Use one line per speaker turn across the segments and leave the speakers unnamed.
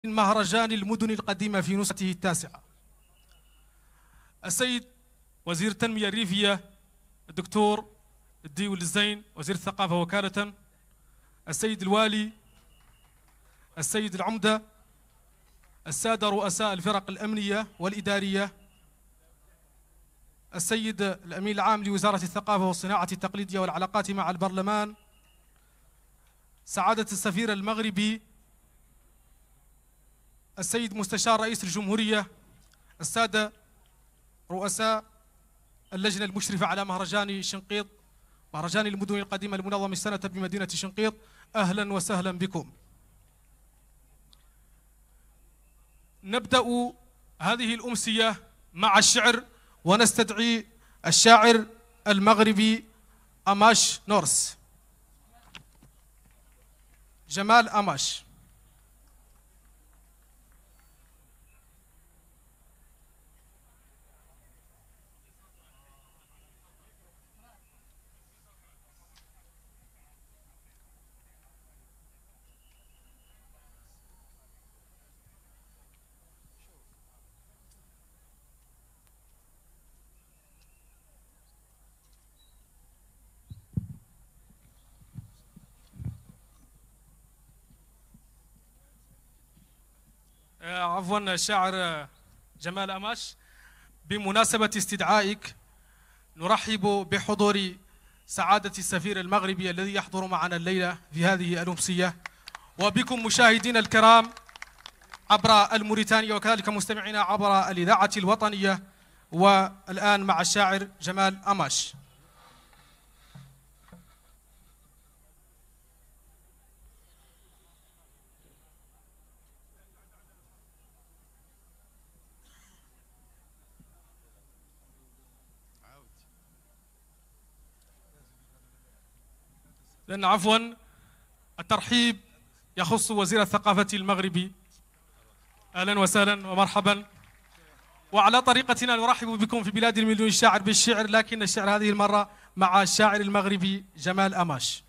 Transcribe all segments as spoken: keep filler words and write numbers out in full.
مهرجان المدن القديمة في نسخته التاسعة. السيد وزير التنمية الريفية الدكتور الديول الزين وزير الثقافة وكالة، السيد الوالي، السيد العمدة، السادة رؤساء الفرق الأمنية والإدارية، السيد الأمين العام لوزارة الثقافة والصناعة التقليدية والعلاقات مع البرلمان، سعادة السفير المغربي، السيد مستشار رئيس الجمهورية، السادة رؤساء اللجنة المشرفة على مهرجان شنقيط، مهرجان المدن القديمة المنظم السنة بمدينة شنقيط، أهلا وسهلا بكم. نبدأ هذه الأمسية مع الشعر، ونستدعي الشاعر المغربي أماش نورس، جمال أماش. عفوا الشاعر جمال أماش، بمناسبة استدعائك نرحب بحضور سعادة السفير المغربي الذي يحضر معنا الليلة في هذه الأمسية، وبكم مشاهدينا الكرام عبر الموريتانيا وكذلك مستمعينا عبر الإذاعة الوطنية. والآن مع الشاعر جمال أماش. لأن عفوا الترحيب يخص وزير الثقافة المغربي. أهلا وسهلا ومرحبا. وعلى طريقتنا نرحب بكم في بلاد المليون الشاعر بالشعر، لكن الشعر هذه المرة مع الشاعر المغربي جمال أماش.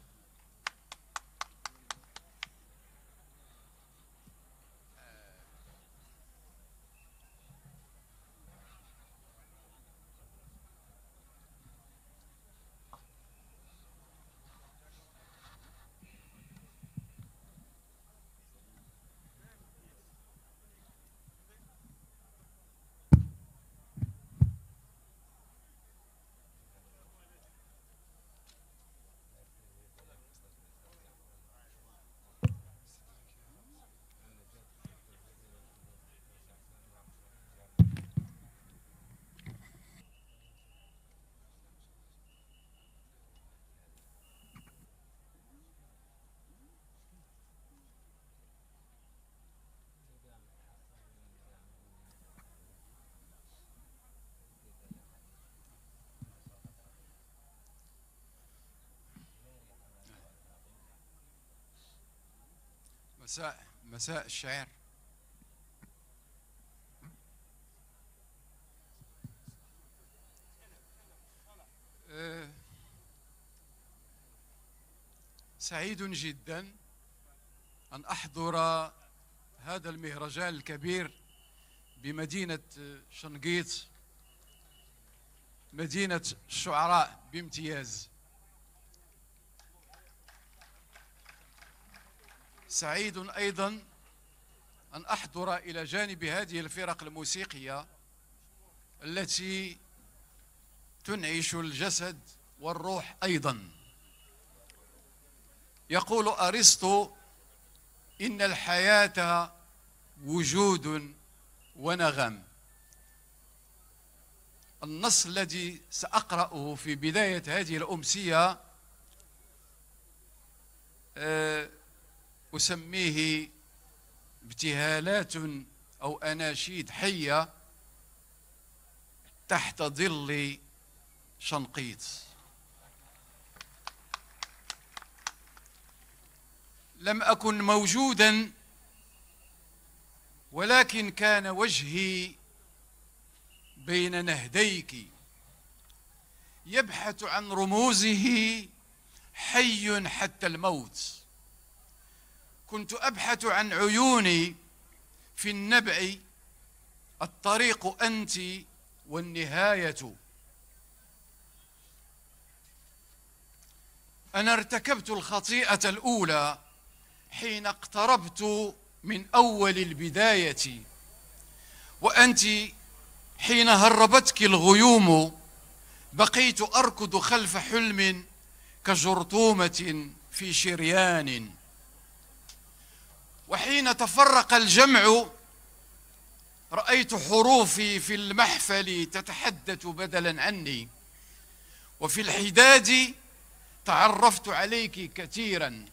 مساء مساء الشعر. أه سعيد جدا أن أحضر هذا المهرجان الكبير بمدينة شنقيط، مدينة الشعراء بامتياز. سعيد أيضا أن أحضر إلى جانب هذه الفرق الموسيقية التي تنعش الجسد والروح أيضا. يقول أرسطو: إن الحياة وجود ونغم. النص الذي سأقرأه في بداية هذه الأمسية أه أسميه ابتهالات أو أناشيد حية تحت ظل شنقيط. لم أكن موجودا، ولكن كان وجهي بين نهديك يبحث عن رموزه حي حتى الموت. كنت أبحث عن عيوني في النبع الطريق أنت والنهاية. أنا ارتكبت الخطيئة الأولى حين اقتربت من أول البداية، وأنت حين هربتك الغيوم بقيت أركض خلف حلم كجرثومة في شريان. وحين تفرق الجمع رأيت حروفي في المحفل تتحدث بدلا عني، وفي الحداد تعرفت عليك كثيرا.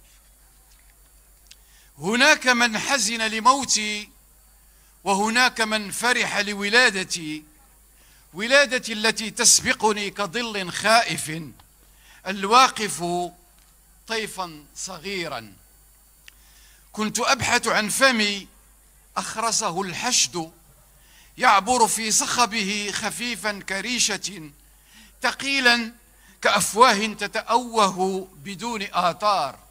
هناك من حزن لموتي وهناك من فرح لولادتي، ولادتي التي تسبقني كظل خائف الواقف طيفا صغيرا. كنت أبحث عن فمي أخرسه الحشد يعبر في صخبه خفيفا كريشة، ثقيلا كأفواه تتأوه بدون آثار.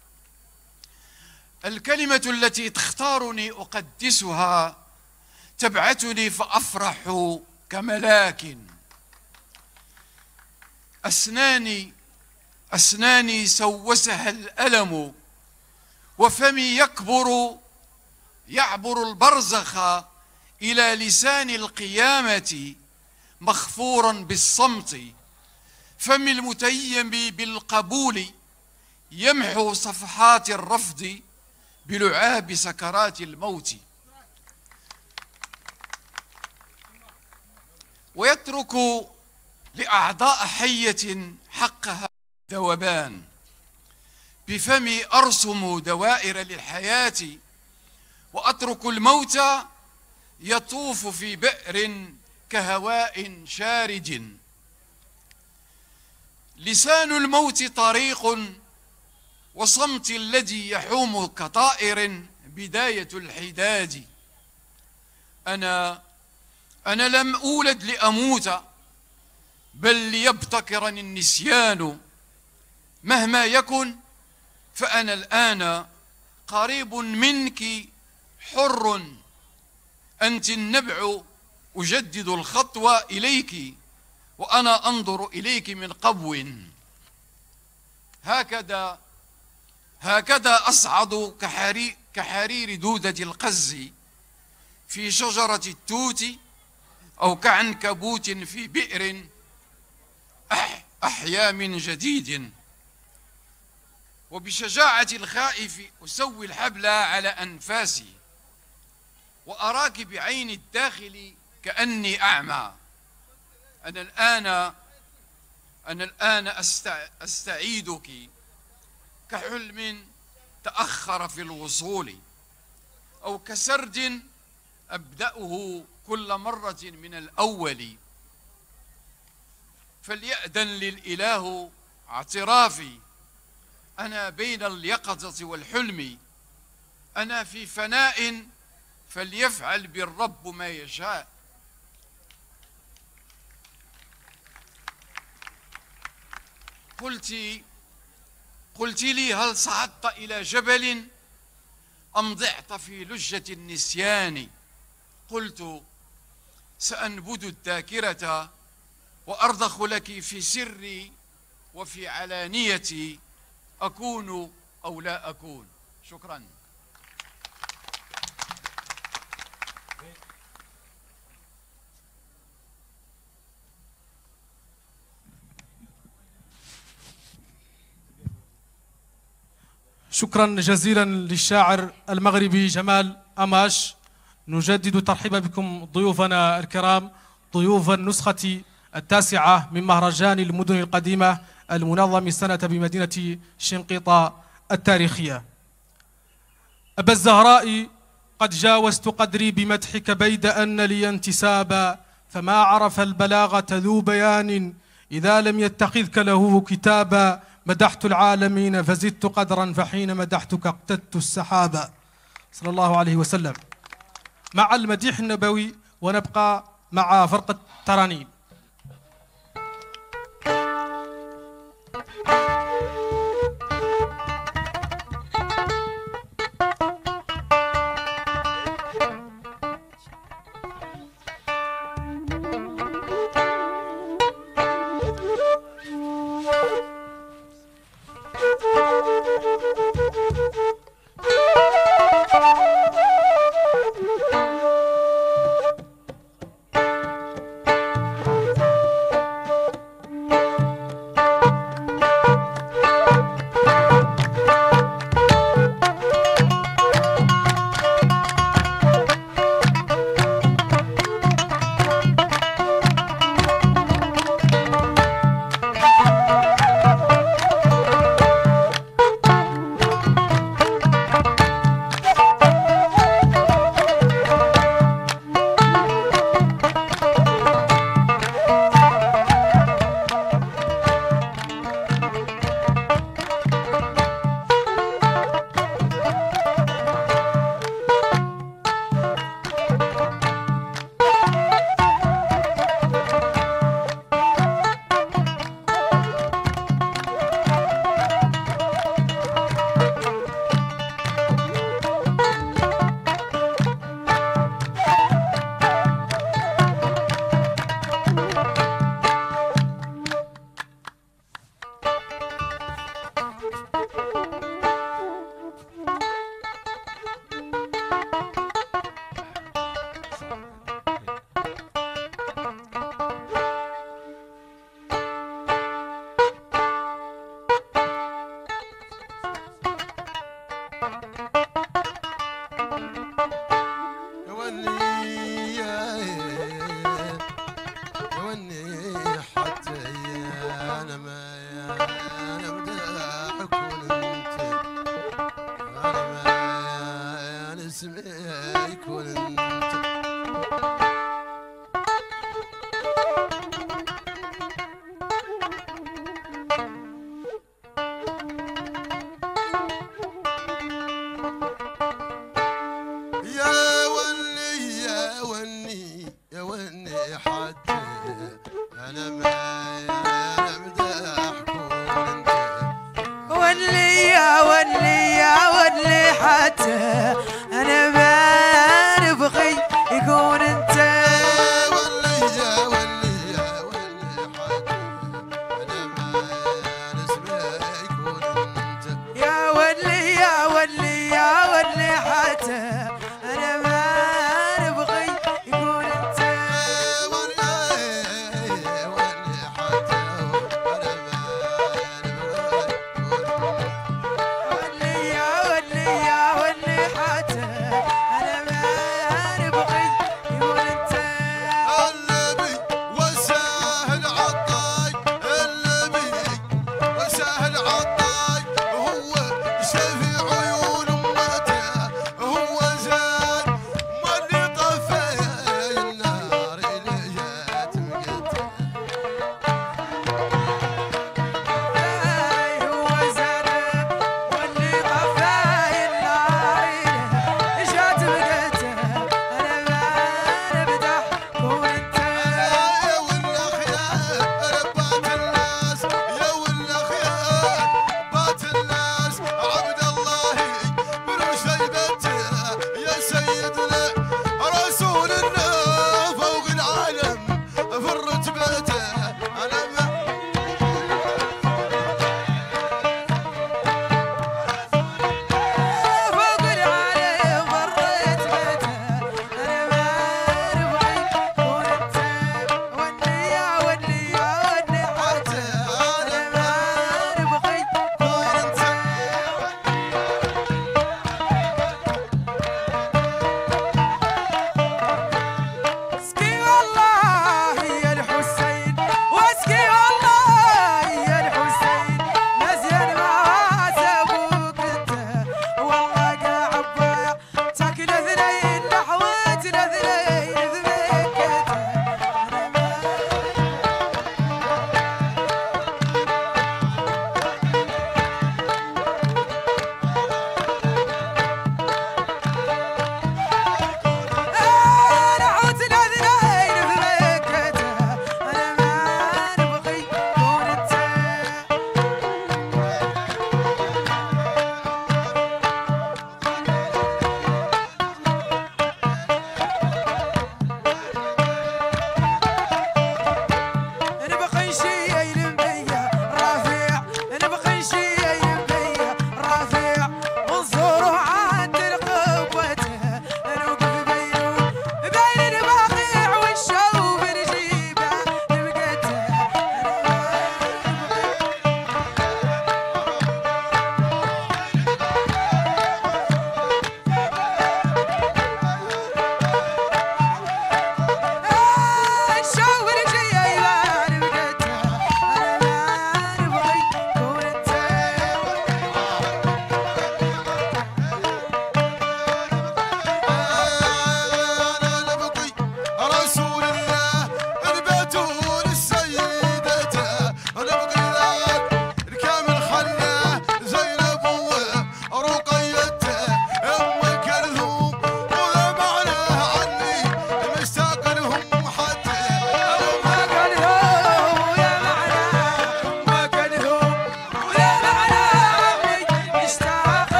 الكلمة التي تختارني أقدسها تبعثني فأفرح كملاك. أسناني أسناني سوسها الألم، وفمي يكبر يعبر البرزخ إلى لسان القيامة مخفورا بالصمت. فمي المتيم بالقبول يمحو صفحات الرفض بلعاب سكرات الموت، ويترك لأعضاء حية حقها ذوبان. بفمي أرسم دوائر للحياة، وأترك الموت يطوف في بئر كهواء شارج. لسان الموت طريق، وصمت الذي يحوم كطائر بداية الحداد. أنا أنا لم أولد لأموت، بل ليبتكرني النسيان. مهما يكن فأنا الآن قريب منك حر. أنت النبع أجدد الخطوة إليك، وأنا أنظر إليك من قبو. هكذا هكذا أصعد كحرير, كحرير دودة القز في شجرة التوت، أو كعنكبوت في بئر أح أحيا من جديد. وبشجاعة الخائف أسوي الحبل على أنفاسي، وأراك بعين الداخل كأني أعمى. أنا الآن أنا الآن أستع... أستعيدك كحلم تأخر في الوصول، أو كسرد أبدأه كل مرة من الأول. فليأذن للإله اعترافي، أنا بين اليقظة والحلم. أنا في فناء، فليفعل بالرب ما يشاء. قلت قلت لي: هل صعدت إلى جبل أم ضعت في لجة النسيان؟ قلت: سأنبذ الذاكرة وأرضخ لك في سري وفي علانيتي، أكون أو لا أكون. شكرا.
شكرا جزيلا للشاعر المغربي جمال أماش. نجدد ترحيبا بكم ضيوفنا الكرام، ضيوف النسخة التاسعة من مهرجان المدن القديمة المنظم السنة بمدينة شنقيطة التاريخية. أبا الزهراء، قد جاوزت قدري بمدحك بيد أن لي انتسابا، فما عرف البلاغة ذو بيان إذا لم يتخذك له كتابا. مدحت العالمين فزدت قدرا، فحين مدحتك اقتدت السحابا. صلى الله عليه وسلم. مع المديح النبوي ونبقى مع فرقة ترانيم.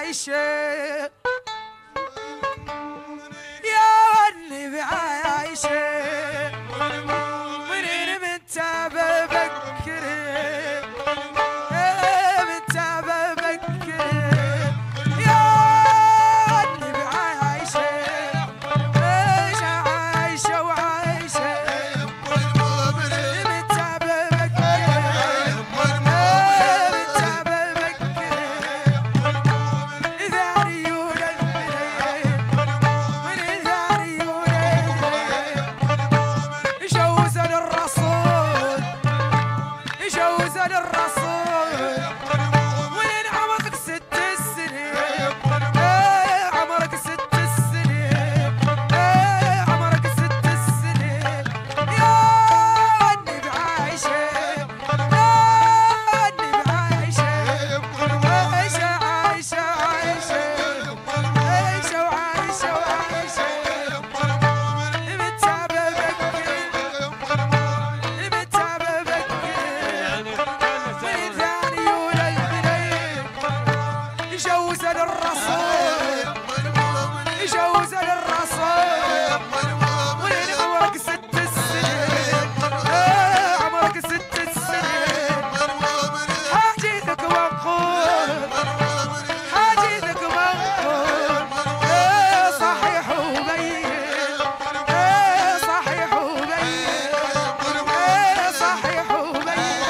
عايشة يا النبي عايشة منين من تعب بكري من تعب بكري يا النبي عايشة عايشة وعايشة من تعب بكري من تعب بكري إذا عيون البنين من إذا عيون البنين يجوزن الرسول يجوزن الرسول وين عمرك ست سنين عمرك ست سنين عمرك ست سنين يا النبي عايشة يا النبي عايشة عايشة عايشة عايشة عايشة وعايشة وعايشة متعب بكري متعب بكري من ثاني ولا البنين يجوزن الرسول يجوزن الرسول وين عمرك ست سنين عمرك ست سنين حاجتك منقول حاجتك منقول صحيح وبين صحيح وبين صحيح وبين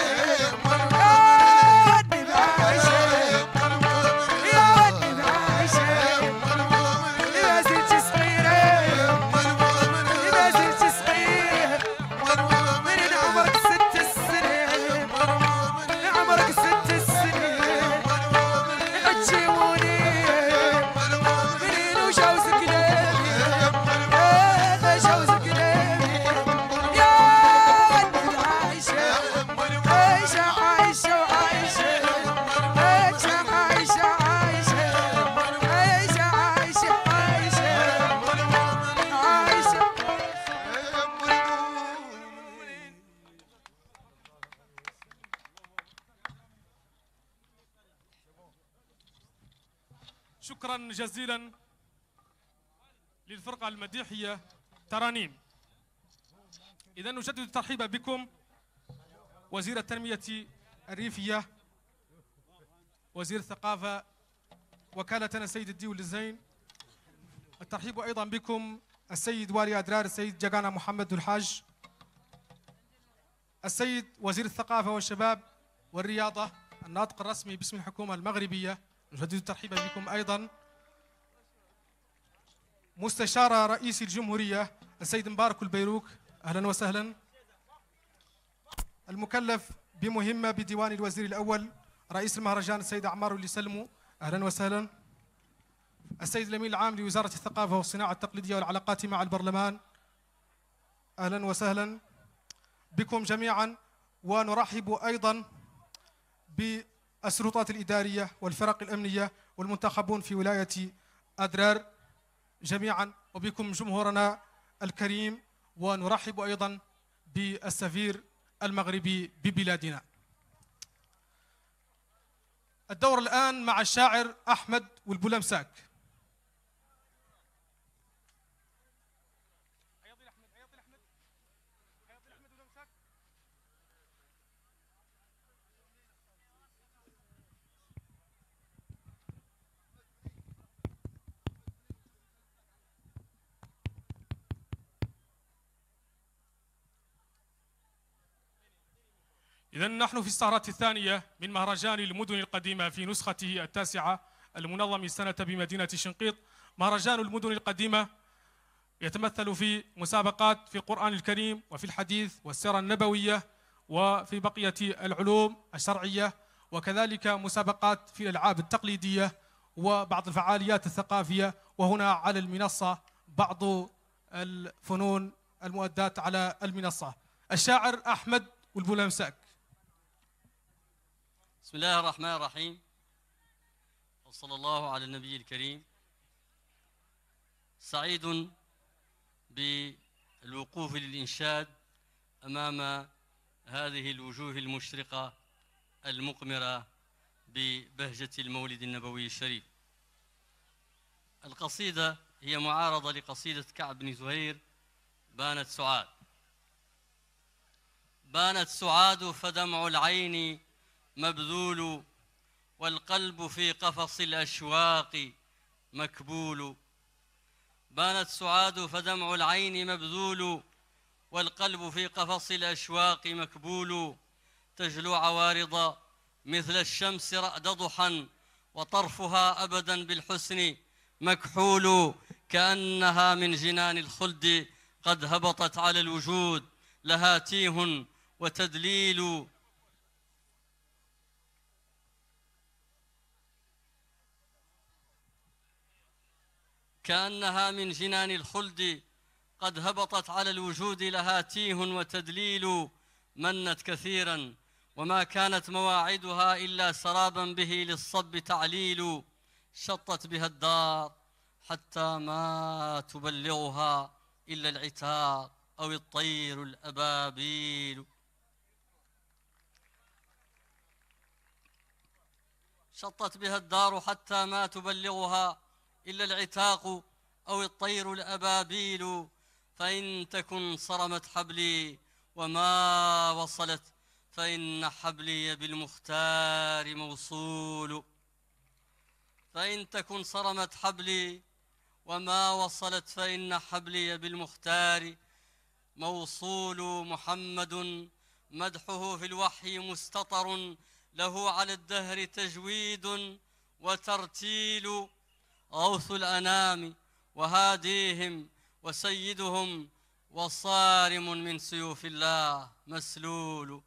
يا النبي عايشة يا النبي عايشة ما زلت صغيرة ما زلت صغير من عمرك ست سنين عمرك ست سنين تجيبوني منين وجوز كلامي هذا جوز كلامي يا النبي عايشة عايشة عايشة وعايشة عايشة عايشة عايشة عايشة عايشة عايشة عايشة
شكرا جزيلا للفرقة المديحية ترانيم. إذا نجدد الترحيب بكم وزير التنمية الريفية، وزير الثقافة، وكالتنا السيد الديول الزين. الترحيب أيضا بكم السيد والي أدرار السيد جاكانا محمد الحاج، السيد وزير الثقافة والشباب والرياضة الناطق الرسمي باسم الحكومة المغربية. نجدد الترحيب بكم أيضا مستشار رئيس الجمهورية السيد مبارك البيروك، أهلا وسهلا. المكلف بمهمة بديوان الوزير الأول رئيس المهرجان السيد عمار اللي سلموا، أهلا وسهلا. السيد الأمين العام لوزارة الثقافة والصناعة التقليدية والعلاقات مع البرلمان، أهلا وسهلا بكم جميعا. ونرحب أيضا بالسلطات الإدارية والفرق الأمنية والمنتخبون في ولاية أدرار جميعا، وبكم جمهورنا الكريم. ونرحب أيضا بالسفير المغربي ببلادنا. الدور الآن مع الشاعر أحمد والبولمساك. إذا نحن في السهرة الثانية من مهرجان المدن القديمة في نسخته التاسعة المنظم السنة بمدينة شنقيط. مهرجان المدن القديمة يتمثل في مسابقات في القرآن الكريم وفي الحديث والسيرة النبوية وفي بقية العلوم الشرعية، وكذلك مسابقات في الألعاب التقليدية وبعض الفعاليات الثقافية، وهنا على المنصة بعض الفنون المؤدات على المنصة. الشاعر أحمد والبولمساك.
بسم الله الرحمن الرحيم، وصلى الله على النبي الكريم. سعيد بالوقوف للإنشاد أمام هذه الوجوه المشرقة المقمرة ببهجة المولد النبوي الشريف. القصيدة هي معارضة لقصيدة كعب بن زهير بانت سعاد. بانت سعاد فدمع العين مبذول، والقلب في قفص الأشواق مكبول. بانت سعاد فدمع العين مبذول، والقلب في قفص الأشواق مكبول. تجلو عوارض مثل الشمس رأد ضحى، وطرفها أبدا بالحسن مكحول. كأنها من جنان الخلد قد هبطت على الوجود، لها تيه وتدليل. كأنها من جنان الخلد قد هبطت على الوجود، لها تيه وتدليل. منت كثيرا وما كانت مواعدها إلا سرابا به للصب تعليل. شطت بها الدار حتى ما تبلغها إلا العتاق أو الطير الأبابيل. شطت بها الدار حتى ما تبلغها إلا العتاق أو الطير الأبابيل. فإن تكن صرمت حبلي وما وصلت، فإن حبلي بالمختار موصول. فإن تكن صرمت حبلي وما وصلت، فإن حبلي بالمختار موصول. محمد مدحه في الوحي مستطر، له على الدهر تجويد وترتيل. غوث الأنام وهاديهم وسيدهم، وصارم من سيوف الله مسلول.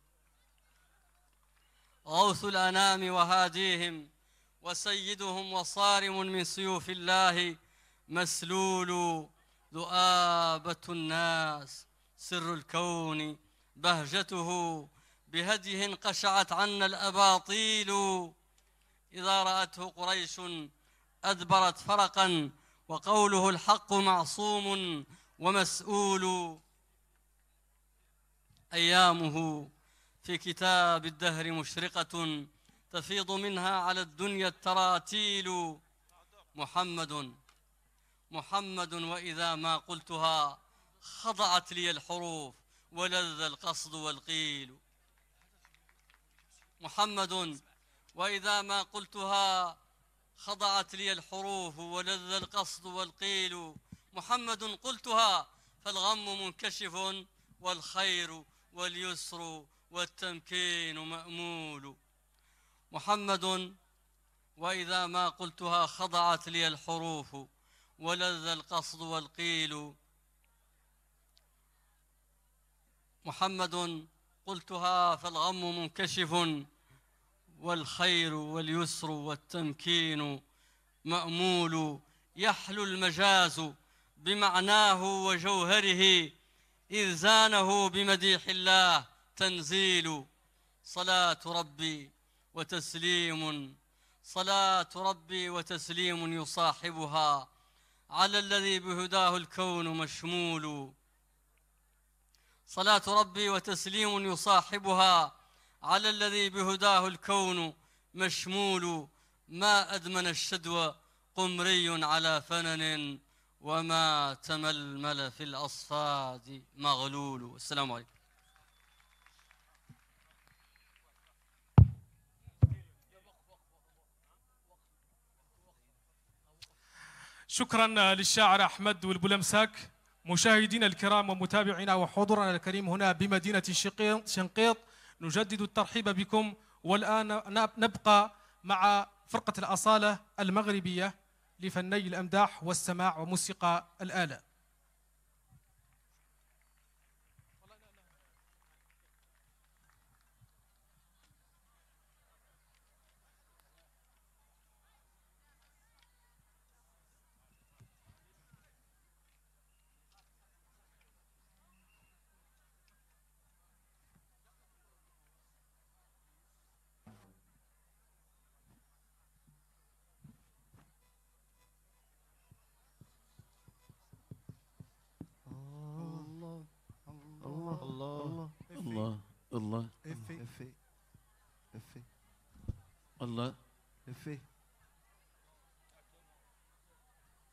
غوث الأنام وهاديهم وسيدهم، وصارم من سيوف الله مسلول. ذؤابة الناس سر الكون بهجته، بهديه انقشعت عنا الأباطيل. إذا رأته قريش أدبرت فرقا، وقوله الحق معصوم ومسؤول. أيامه في كتاب الدهر مشرقة، تفيض منها على الدنيا التراتيل. محمد محمد وإذا ما قلتها خضعت لي الحروف، ولذ القصد والقيل. محمد وإذا ما قلتها خضعت لي الحروف، ولذ القصد والقيل. محمد قلتها فالغم منكشف، والخير واليسر والتمكين مأمول. محمد وإذا ما قلتها خضعت لي الحروف، ولذ القصد والقيل. محمد قلتها فالغم منكشف، والخير واليسر والتمكين مأمول. يحلو المجاز بمعناه وجوهره، إذ زانه بمديح الله تنزيل. صلاة ربي وتسليم صلاة ربي وتسليم يصاحبها، على الذي بهداه الكون مشمول. صلاة ربي وتسليم يصاحبها، على الذي بهداه الكون مشمول. ما أدمن الشدوى قمري على فنن، وما تململ في الأصفاد مغلول. السلام عليكم.
شكرا للشاعر أحمد والبلمساك. مشاهدينا الكرام ومتابعينا وحضورنا الكريم هنا بمدينة شنقيط، نجدد الترحيب بكم. والآن نبقى مع فرقة الأصالة المغربية لفني الأمداح والسماع وموسيقى الآلة.
الله الله
افي افي افي
الله
افي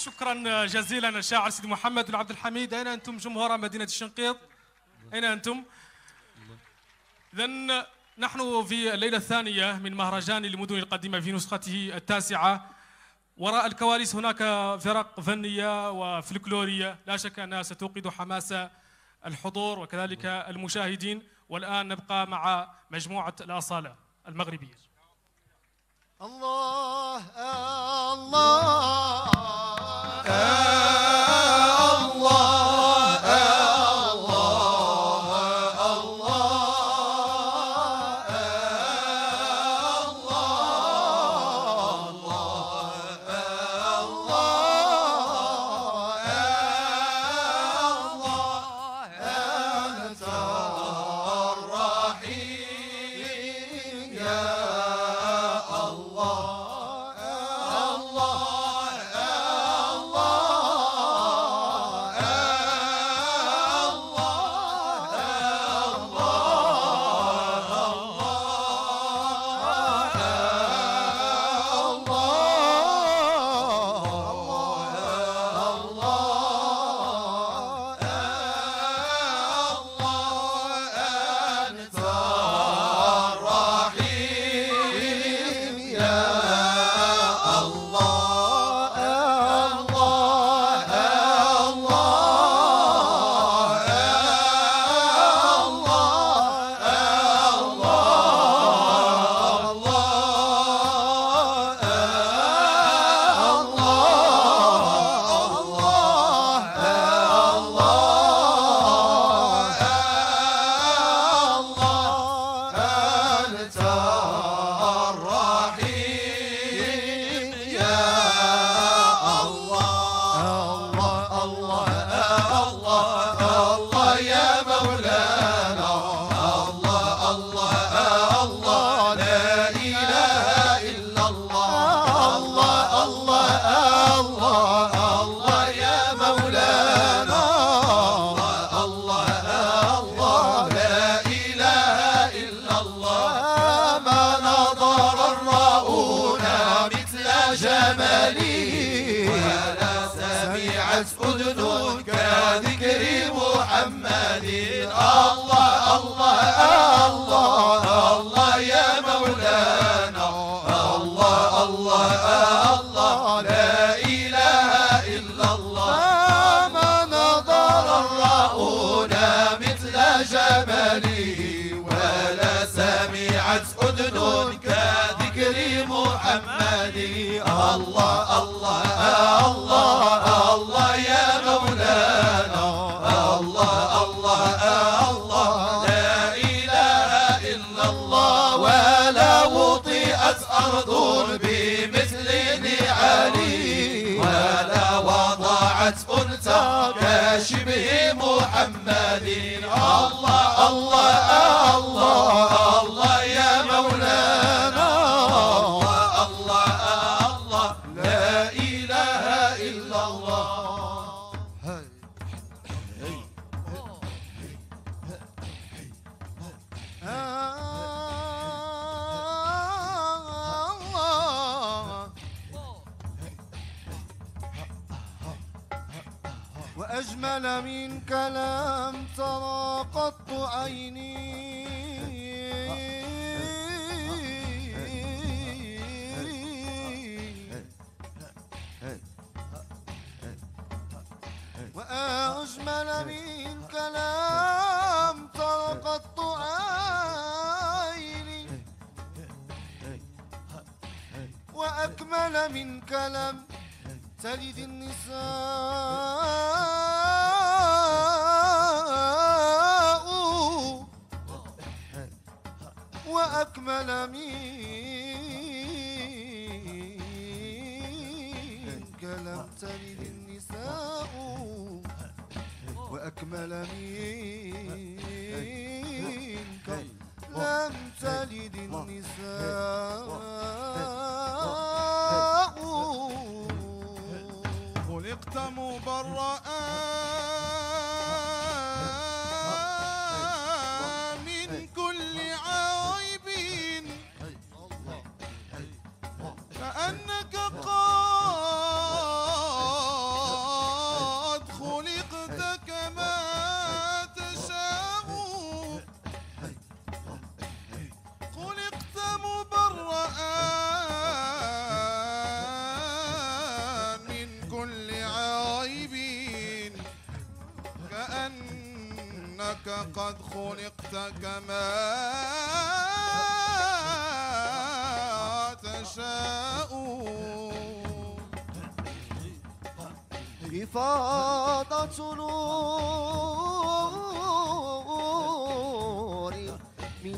شكرا جزيلا الشاعر سيدي محمد بن عبد الحميد. أين أنتم جمهور مدينة الشنقيط؟ أين أنتم؟ إذن نحن في الليلة الثانية من مهرجان المدن القديمة في نسخته التاسعة. وراء الكواليس هناك فرق فنية وفلكلورية لا شك أنها ستوقد حماس الحضور وكذلك المشاهدين. والآن نبقى مع مجموعة الأصالة المغربية.
الله الله كشبه محمد. الله الله الله الله يا مولانا. الله الله الله لا إله إلا الله. وأجمل منك لم ترى قط عيني. وأجمل منك لم ترى قط عيني. وأكمل منك لم تلد النساء. وأكمل منك لم تلد النساء. وأكمل منك لم تلد النساء.
خلقت مبرأ من كل عيب كأنك قائم إنك قد خلقت كما تشاء.
إفاضة نور من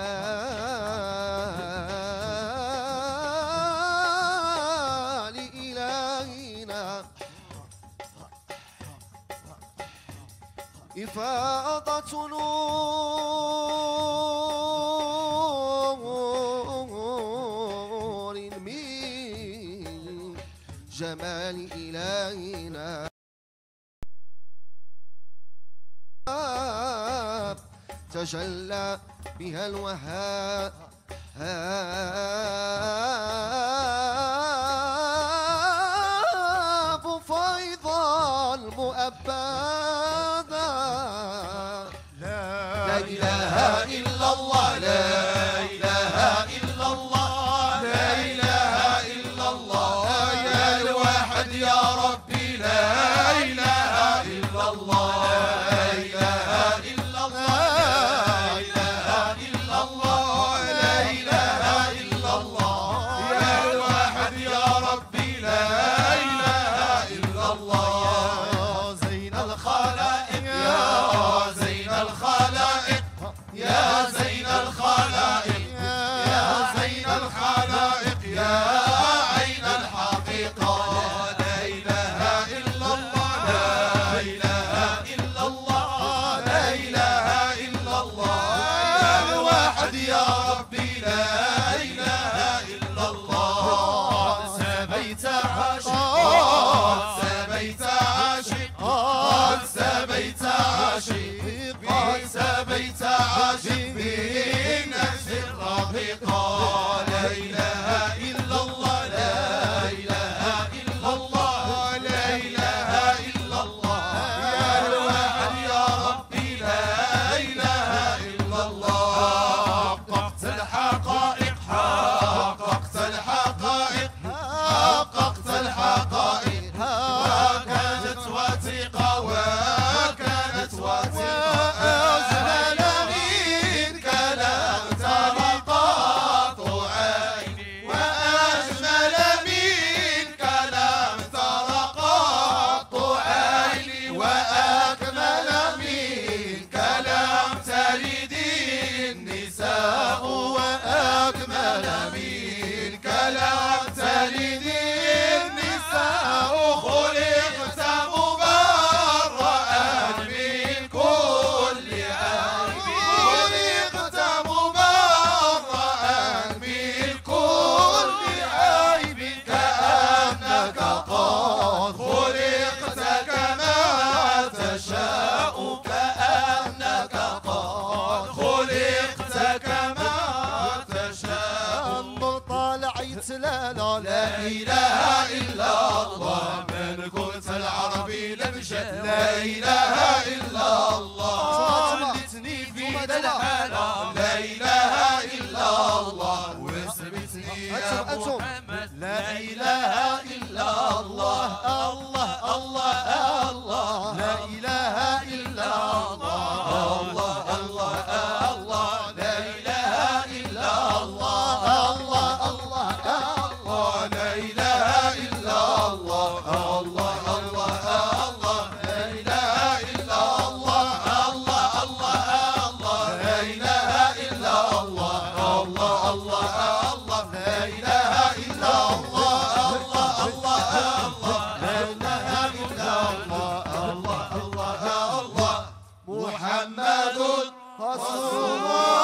جمال إلهنا، إفاضة نور من جمال إلهنا، تجلى بها الوهاب فيضا المؤبدا. لا إله إلا الله، لا إله إلا الله، لا إله إلا الله، يا الواحد يا ربي، لا إله إلا الله، لا إله إلا الله، لا إله إلا الله، لا إله إلا الله، يا الواحد يا ربي، لا إله إلا الله. يا زين الخلائق، يا زين الخلائق، يا زين الخلائق، يا زين الخلائق، يا عين الحقيقة. لا إله إلا الله، لا إله إلا الله، لا إله إلا الله، يا الواحد يا ربي، لا إله إلا الله. سبيت عاشق، سبيت عاشق، سبيت عاشق، سبيت عاشق بالنفس الرقيقة. لا إله إلا الله، لا إله إلا الله، لا إله إلا الله، يا الواحد يا ربي، لا إله إلا الله. حققت الحقائق، حققت الحقائق، حققت الحقائق، وكانت وثيقة، وكانت وثيقة، أجمل منك لم تر قط عيني، وأجمل منك لم تر قط عيني، وأكمل منك لم تلد النساء، وأكمل منك لم تلد النساء. خلقت مبرأ من كل عيب، خلقت مبرأ من كل عيب، كأنك قد خلقت كما تشاء، كأنك قد خلقت كما تشاء. طالع يتلالى، لا إله إلا الله، من قلت العربي لمشى، لا إله إلا الله، ولتني في ذا الحالة، لا إله إلا الله، وسبتني يا محمد، لا إله إلا الله، الله الله الله، لا إله إلا الله، الله الله الله، لا إله إلا الله، الله الله الله، لا إله إلا الله، الله الله الله، لا إله إلا الله، الله الله الله، لا إله إلا الله، الله الله الله، لا إله إلا الله، الله الله الله، لا إله إلا الله، الله الله الله، محمد رسول الله.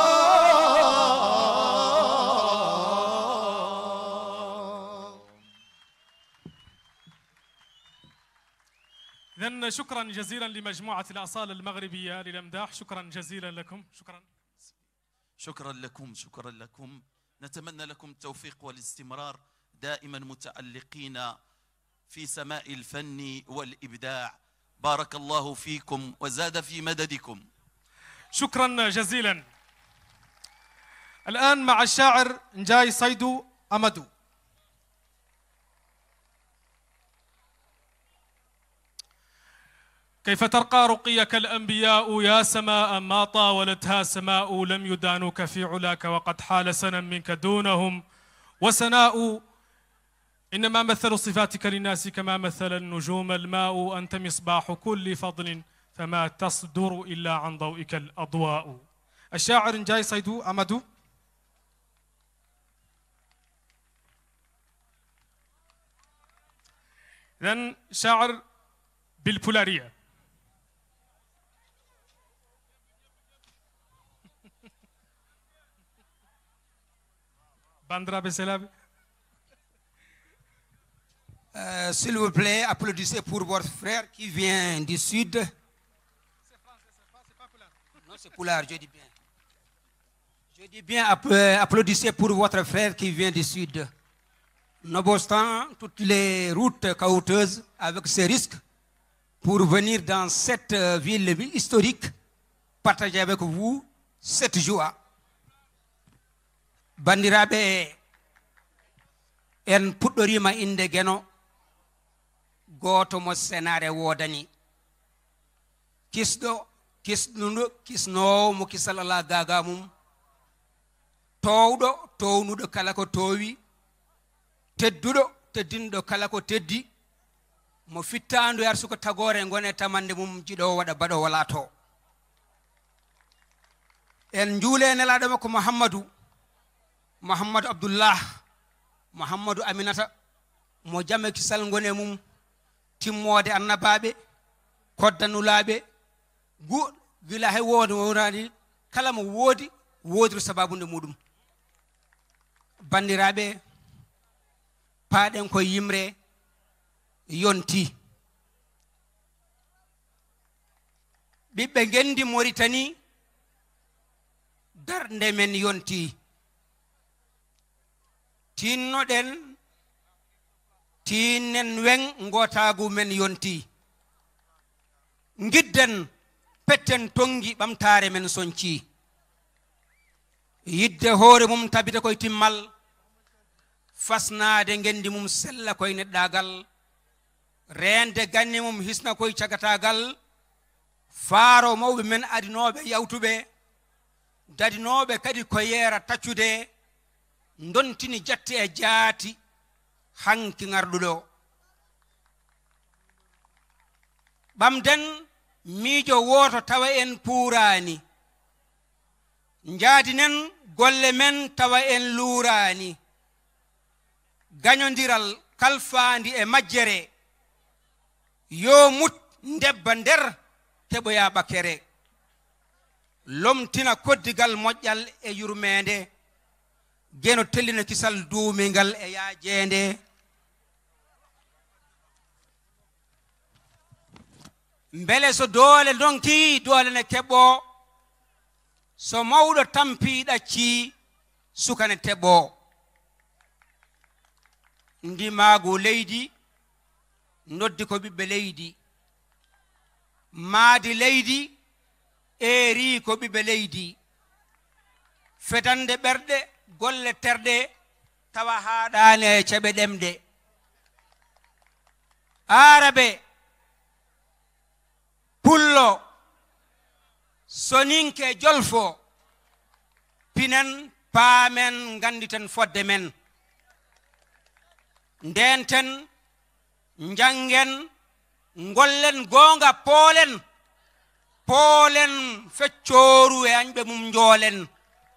إذن شكرا جزيلا لمجموعة الأصالة المغربية للأمداح، شكرا جزيلا لكم. شكرا
شكرا لكم، شكرا لكم. نتمنى لكم التوفيق والاستمرار، دائما متألقين في سماء الفن والإبداع. بارك الله فيكم وزاد في مددكم.
شكرا جزيلا. الآن مع الشاعر نجاي صيدو أمدو. كيف ترقى رقيك الأنبياء يا سماء ما طاولتها سماء لم يدانوك في علاك وقد حال سنا منك دونهم وسناء إنما مثل صفاتك للناس كما مثل النجوم الماء أنت مصباح كل فضل فما تصدر إلا عن ضوئك الأضواء. الشاعر نجاي سيدو أمدو. إذن شاعر بالبولارية. Bandra Besselab.
Euh, S'il vous plaît, applaudissez pour votre frère qui vient du sud. Non, c'est Poulard, je dis bien. Je dis bien, applaudissez pour votre frère qui vient du sud. Nonobstant toutes les routes caouteuses avec ces risques, pour venir dans cette ville historique, partager avec vous cette joie. Bandiraɓe en puɗɗorima inde geno goto mo senare wodani kisɗo kisnuɗo kisnowo mo kisal ala gaga mum towɗo townuɗo kala ko towi tedduɗo teddinɗo kala ko teddi mo fittandu yar suko tagore gone tamande mum jiɗo waɗa baɗo wala to en juule nelaɗo makko Mouhammadou Mouhammadou Abdoullah Mouhammadou Aminata mo jamme kisal ngone mum timmode annabaɓe koddanulaɓe gu gila hay woodi wonani kala mo woodi woodiri sababude muɗum bandiraɓe paaɗen ko yimre yonti ɓiɓɓe gendi Mauritanie darde men yonti tinnoɗen tinnen wen gotagu men yonti gidden petten tongi ɓamtare men sonci yidde hoore mum tabita koye timmal fasnade gendi mum sella koye neɗɗagal rende ganne mum hisna koye cagatagal faaro mawɓe men adinoɓe yawtuɓe dadinoɓe kadi ko yeera taccude dontini jatte e jaati hanki ngarɗuɗo ɓamden miijo woto tawa en puurani jaadinen golle men tawa en luurani gañodiral kalfandi e majjere yo mut ndebba nder heɓoya ɓakere lomtina koddigal moƴƴal e yurmede geno tellina kisal duumingal e yaajende mbele so doole donki doole ne keɓɓo so mawɗo tampi ɗacci sukane teɓɓo ndimagu leydi noddi ko ɓiɓɓe leydi maadi leydi eeri ko ɓiɓɓe leydi fetande ɓerɗe golle terɗe tawa haɗane ceɓe ɗemde arabe pullo soninke jolfo pinen paamen ganditen fodde men ndenten jangen gollen gonga poolen poolen feccoru e añɓe mum joolen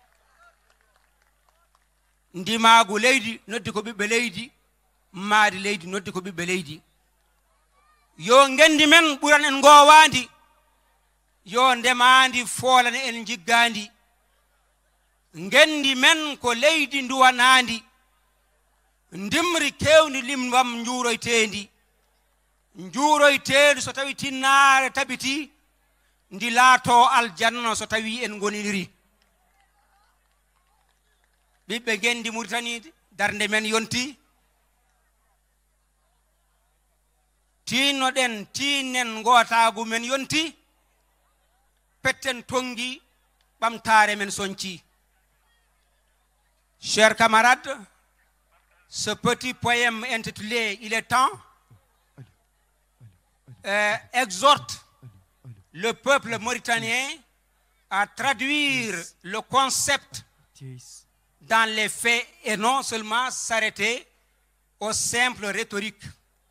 ndimagu leydi noddi ko ɓiɓɓe leydi maadi leydi noddi ko ɓiɓɓe leydi yo gendi men ɓuran en ngowandi yo ndemandi foolane en jiggandi gendi men ko leydi nduwanandi ndimri kewni limwam juuroytendi juuroytendi so tawi tinnare tabiti ndi laato aljanna so tawi en goniri ɓiɓɓe gendi Mauritanie darde men yonti tinnoɗen tinnen gotagu men yonti petten tongi ɓamtare men sonci. Chers camarades, ce petit poème intitulé Il est temps euh, exhorte le peuple mauritanien à traduire le concept dans les faits et non seulement s'arrêter aux simples rhétoriques.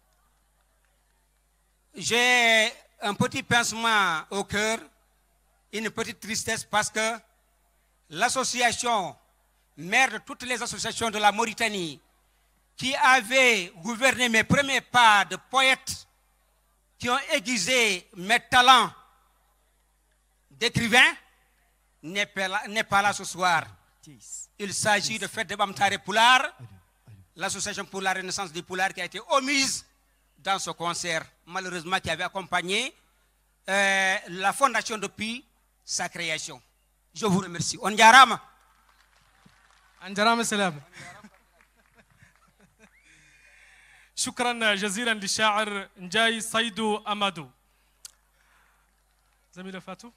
J'ai un petit pincement au cœur, une petite tristesse parce que l'association, mère de toutes les associations de la Mauritanie, qui avait gouverné mes premiers pas de poète, qui ont aiguisé mes talents d'écrivain, n'est pas là, n'est pas là ce soir. Il s'agit de Fête de Bamtare Poulard, l'association pour la renaissance du Poulard qui a été omise dans ce concert, malheureusement qui avait accompagné euh, la fondation depuis sa création. Je vous remercie. On jarama.
On jarama salam. شكرا جزيلا للشاعر نجاي صيدو أمادو. زميلة فاتو.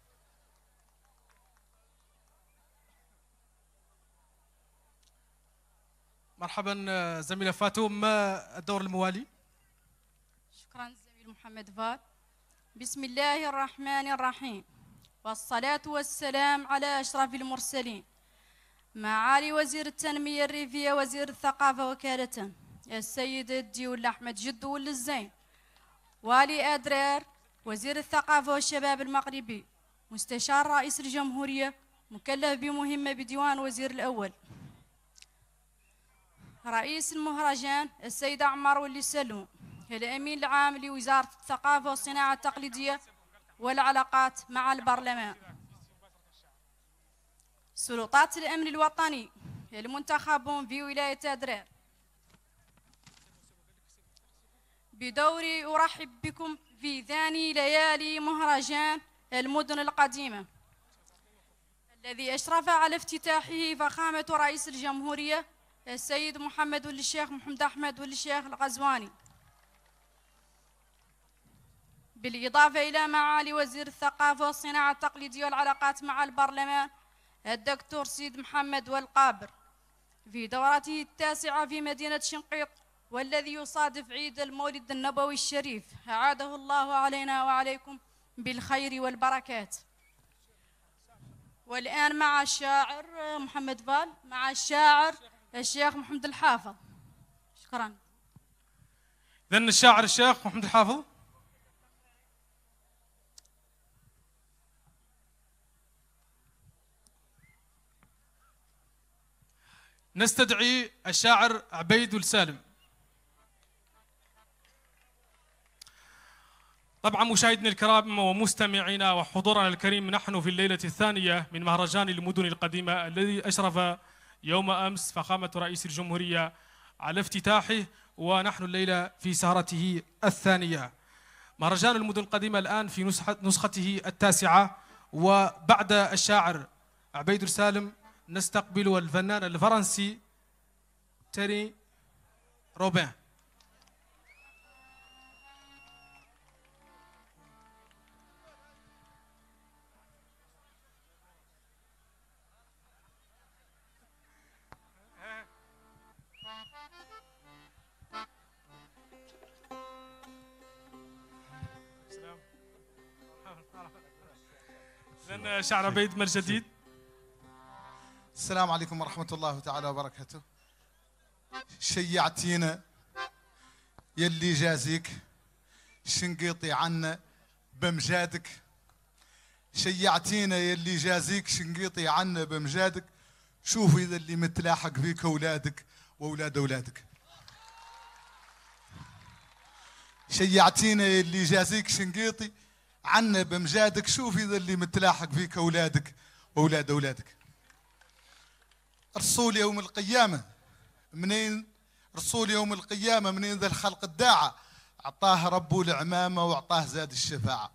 مرحبا زميلة فاتو، ما الدور الموالي؟
شكرا زميل محمد فار. بسم الله الرحمن الرحيم، والصلاة والسلام على أشرف المرسلين، معالي وزير التنمية الريفية وزير الثقافة وكالة السيد الديول أحمد جدو الزين، والي أدرار وزير الثقافة والشباب المغربي، مستشار رئيس الجمهورية مكلف بمهمة بديوان وزير الأول، رئيس المهرجان السيد عمار ولي سلوم، الأمين العام لوزارة الثقافة والصناعة التقليدية والعلاقات مع البرلمان، سلطات الأمن الوطني المنتخبون في ولاية أدرار. بدوري أرحب بكم في ثاني ليالي مهرجان المدن القديمة الذي أشرف على افتتاحه فخامة رئيس الجمهورية السيد محمد ولي الشيخ محمد أحمد ولي الشيخ الغزواني، بالإضافة إلى معالي وزير الثقافة والصناعة التقليدية والعلاقات مع البرلمان الدكتور سيد محمد والقابر في دورته التاسعة في مدينة شنقيط، والذي يصادف عيد المولد النبوي الشريف، أعاده الله علينا وعليكم بالخير والبركات. والآن مع الشاعر محمد فال، مع الشاعر الشيخ محمد الحافظ. شكرا.
إذن الشاعر الشيخ محمد الحافظ. نستدعي الشاعر عبيد السالم. طبعا مشاهدينا الكرام ومستمعينا وحضورنا الكريم، نحن في الليلة الثانية من مهرجان المدن القديمة الذي أشرف يوم أمس فخامة رئيس الجمهورية على افتتاحه، ونحن الليلة في سهرته الثانية. مهرجان المدن القديمة الآن في نسخته التاسعة، وبعد الشاعر عبيد السالم نستقبل الفنان الفرنسي تيري روبين. إذن شاعر عبيد من جديد.
السلام عليكم ورحمة الله تعالى وبركاته. شيعتينا يلي جازيك شنقيطي عنا بمجادك، شيعتينا يلي جازيك شنقيطي عنا بمجادك، شوف إذا اللي متلاحق فيك أولادك وأولاد أولادك. شيعتينا يلي جازيك شنقيطي عنا بمجادك، شوف إذا اللي متلاحق فيك أولادك وأولاد أولادك. رسول يوم القيامة منين؟ رسول يوم القيامة منين ذا الخلق الداعى؟ أعطاه ربه العمامة وأعطاه زاد الشفاعة،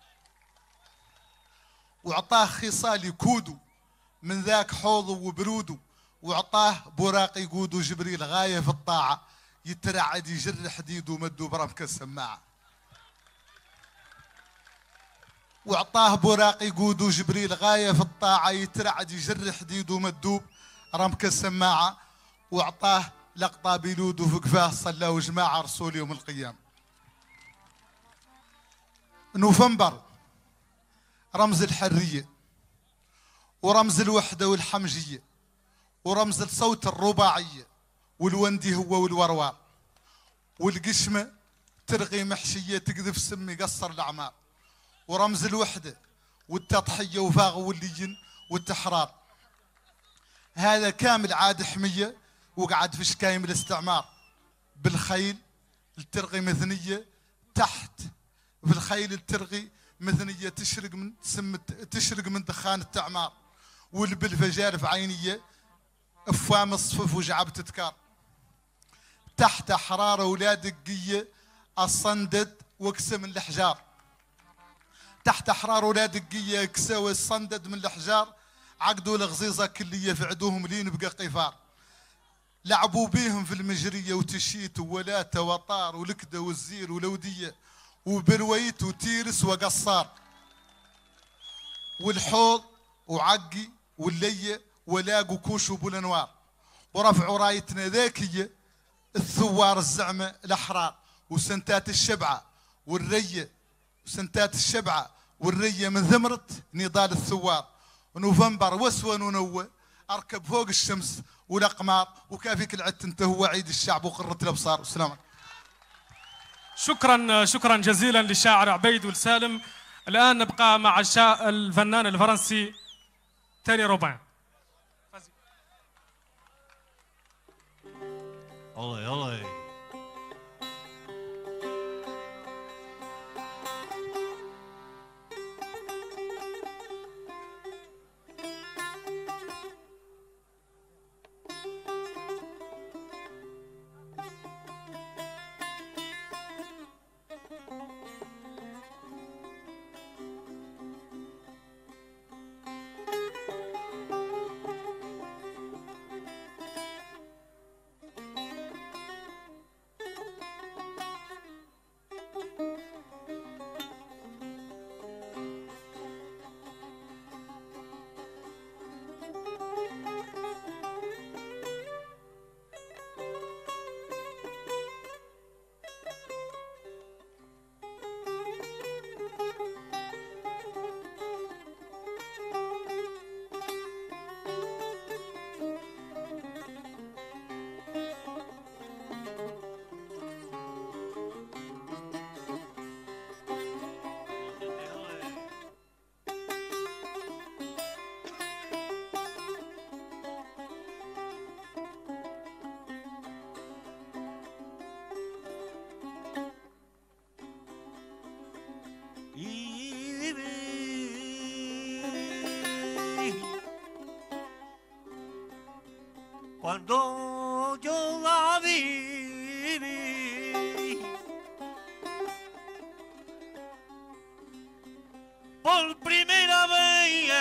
وأعطاه خصال يكودو من ذاك حوضه وبروده، وأعطاه براق يقودو جبريل غاية في الطاعة، يترعد يجر حديد ومدو برمك السماعة. وأعطاه براق يقودو جبريل غاية في الطاعة، يترعد يجر حديد ومدوب رمك السماعة. وأعطاه لقطة بلود وفي قفاه صلى وجماعة رسول يوم القيامة. نوفمبر رمز الحرية ورمز الوحدة والحمجية ورمز الصوت الرباعية، والوندي هو والوروار، والقشمة ترغي محشية تقذف سم يقصر الأعمار، ورمز الوحدة والتضحية وفاغ واللين والتحرار. هذا كامل عاد حمية وقعد في شكايم الاستعمار. بالخيل الترغي مثنية تحت، بالخيل الترغي مثنية تشرق من سم تشرق من دخان التعمار، والبالفجارف عينية افوام الصفف وجعب تتكار. تحت حرارة ولاد قية الصندد وكسى من الحجار، تحت حرارة ولاد قية كسى الصندد من الحجار، عقدوا الغزيزة كلية في عدوهم لين بقى قفار. لعبوا بيهم في المجرية وتشيت وولاتة وطار ولكدة والزير ولودية وبرويت وتيرس وقصار، والحوض وعقي واللية ولاق وكوش وبولنوار، ورفعوا رايتنا ذاكية الثوار الزعمة الأحرار، وسنتات الشبعة والرية وسنتات الشبعة والرية من ثمرة نضال الثوار. ونوفمبر وسون ونوة أركب فوق الشمس والأقمار، وكافيك العد انت هو عيد الشعب وقرة الأبصار. والسلام عليكم.
شكرا شكرا جزيلا للشاعر عبيد والسالم. الآن نبقى مع الشا... الفنان الفرنسي تاني روبان.
الله الله.
Cuando yo la vi por primera vez,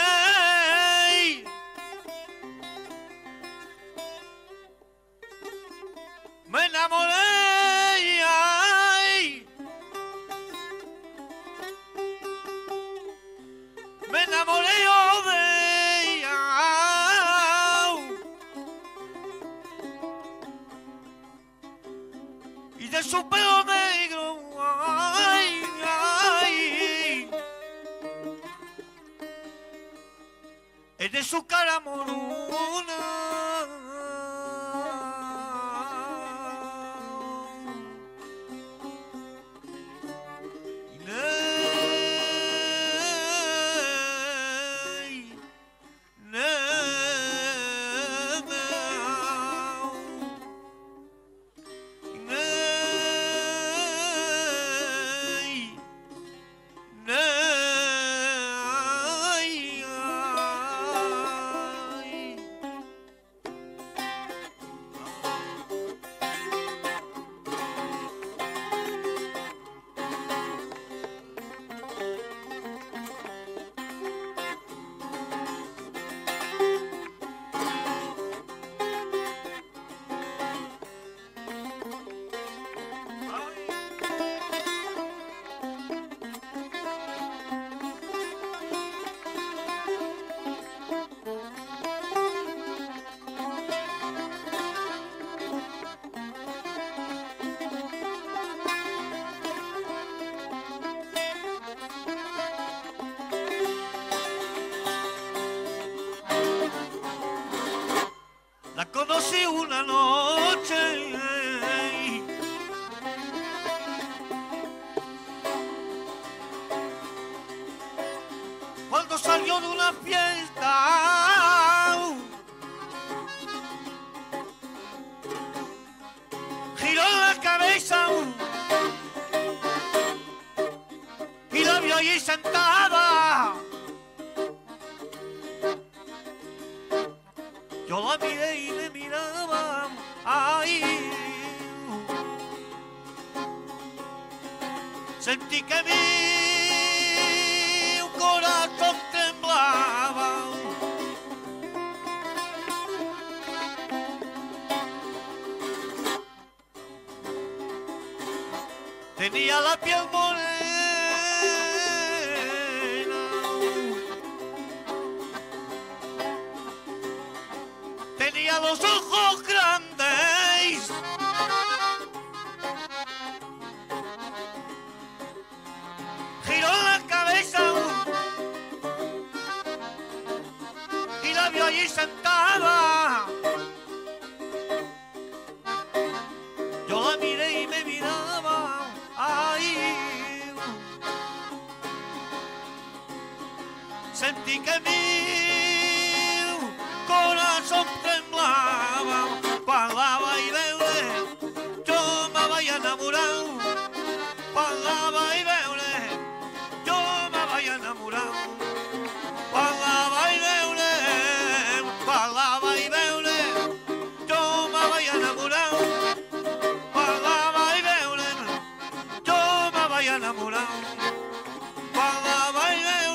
me enamoré, me enamoré yo de ella. Y de su pelo negro, ay, ay, y de su cara moruna, y ney, ney, cuando salió de una fiesta. Giró la cabeza y la vio allí sentada. Yo la miré y me miraba, ay. Sentí que mi corazón temblaba. Tenía la piel morena, tenía los ojos grandes, giró la cabeza y la vio allí sentada. Yo la miré y me miraba, ay. Sentí que mi corazón temblaba, parlaba y veure, yo me vaya enamorado, parlaba y veure, yo me vaya enamorado, parlaba y veure, parlaba y veure, yo me vaya enamorado, parlaba y veure, yo me vaya enamorado, parlaba y veure.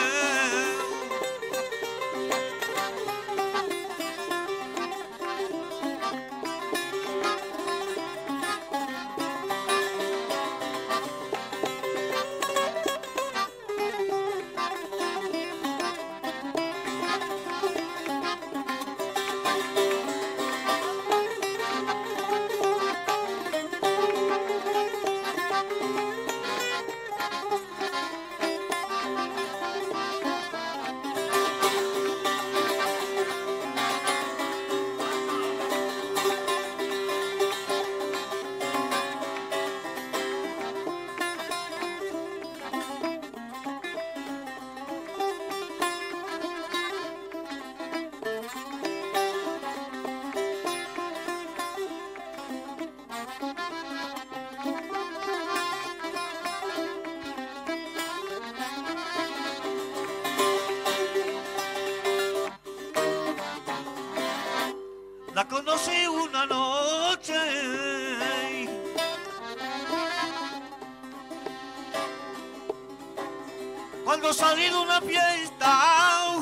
La conocí una noche cuando salí de una fiesta.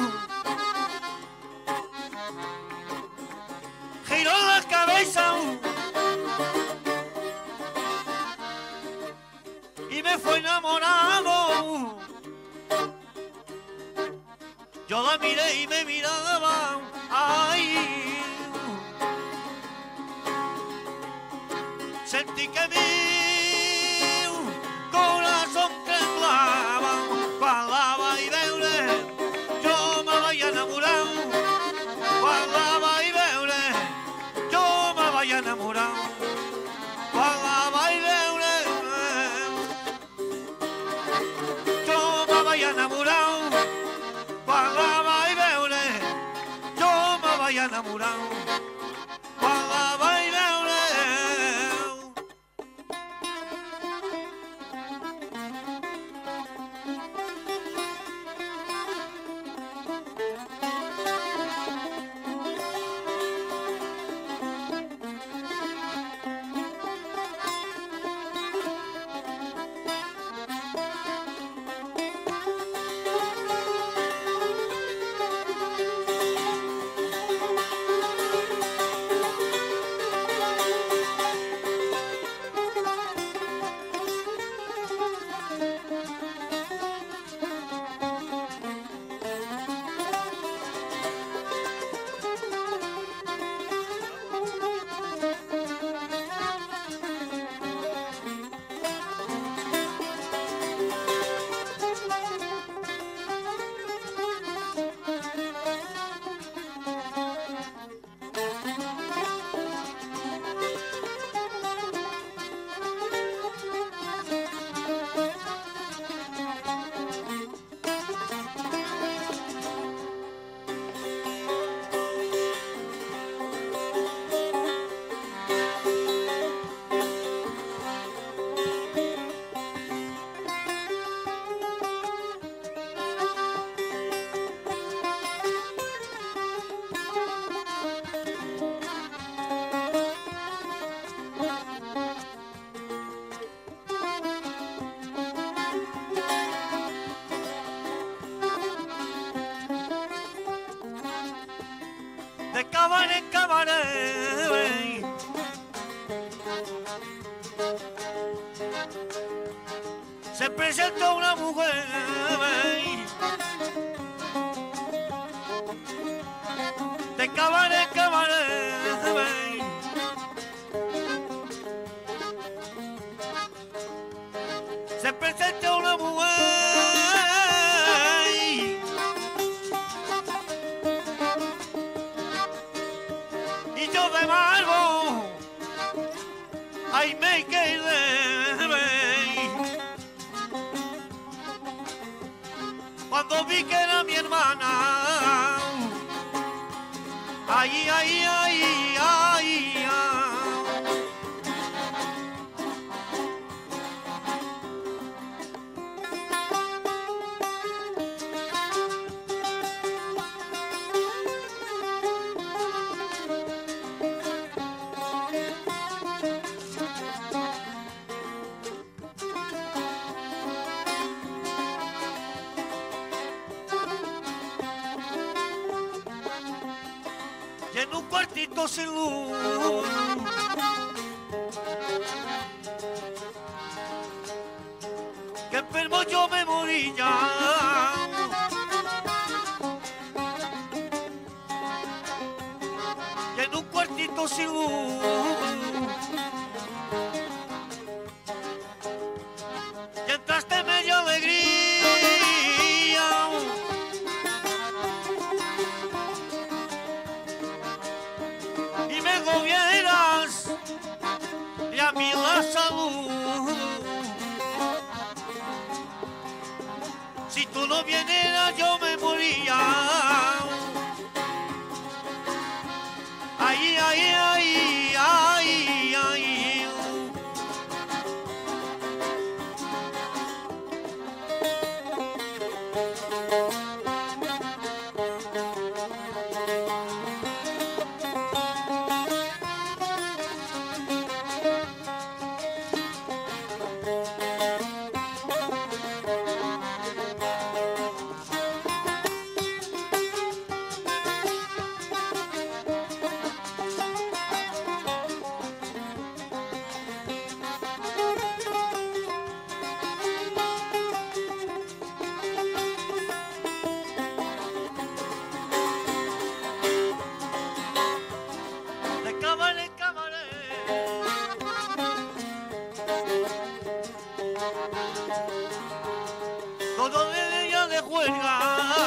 Giró la cabeza y me fue enamorado. Yo la miré y me miraba, ay. Sentí que mi corazón temblaba, parlaba y veure, yo me vaya enamorado, parlaba y veure, yo me vaya enamorado, parlaba y veure, yo me vaya enamorado, parlaba y veure, yo me vaya enamorado, parlaba y veure. Se presenta una mujer de cabaret, cabaret. Se presenta una mujer y yo de barbo, ay me quedé. Cuando vi que era mi hermana, ay, ay, ay, ay, ay. Y en un cuartito sin luz que enfermo yo me moría. Y en un cuartito sin luz y entraste media alegría. Y me gobiernas y a mí la salud. Si tú no vinieras yo me moría. Ay, ay, ay, ay, ay. De cabaret, cabaret. Todo de ella de juega.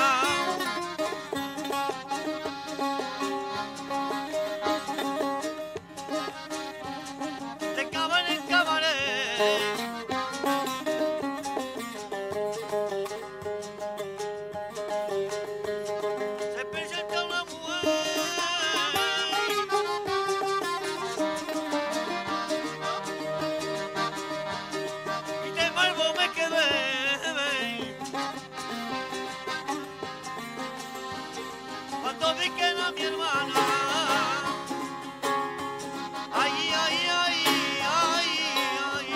De cabaret, cabaret. Se presenta una mujer y de barbo me quedé. Cuando vi que era mi hermana, ay, ay, ay, ay, ay.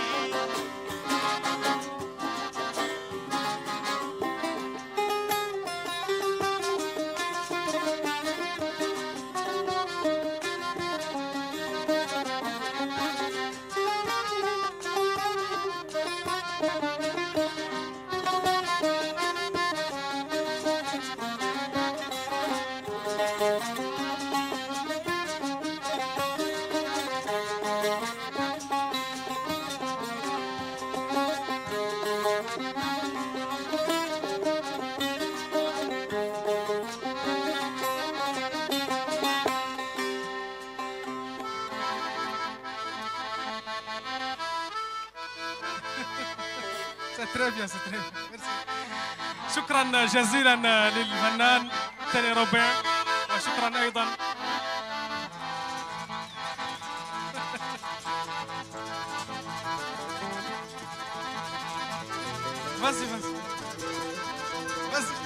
C'est très bien, c'est très bien. Merci. شكرا جزيلا للفنان تاني روبين وشكرا ايضا vas-y vas-y vas-y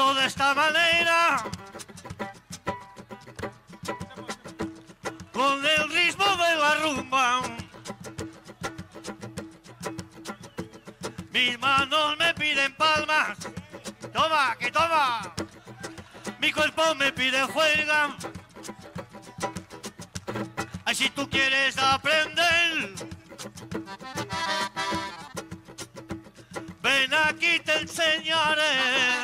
cantando de esta manera, con el ritmo de la rumba. Mis manos me piden palmas, toma, que toma. Mi cuerpo me pide juega. Ay, si tú quieres aprender, ven aquí te enseñaré.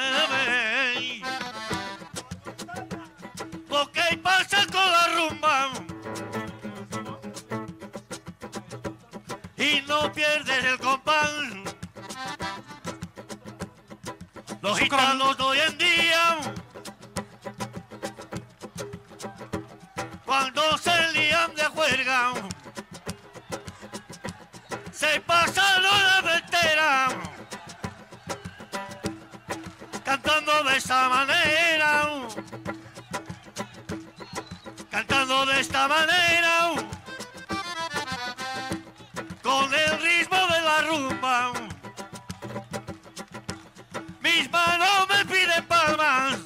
Lo que pasa con la rumba y no pierdes el compás. Los gitanos de hoy en día, cuando se lían de juerga, se pasan una ventera, cantando de esta manera, cantando de esta manera, con el ritmo de la rumba. Mis manos me piden palmas,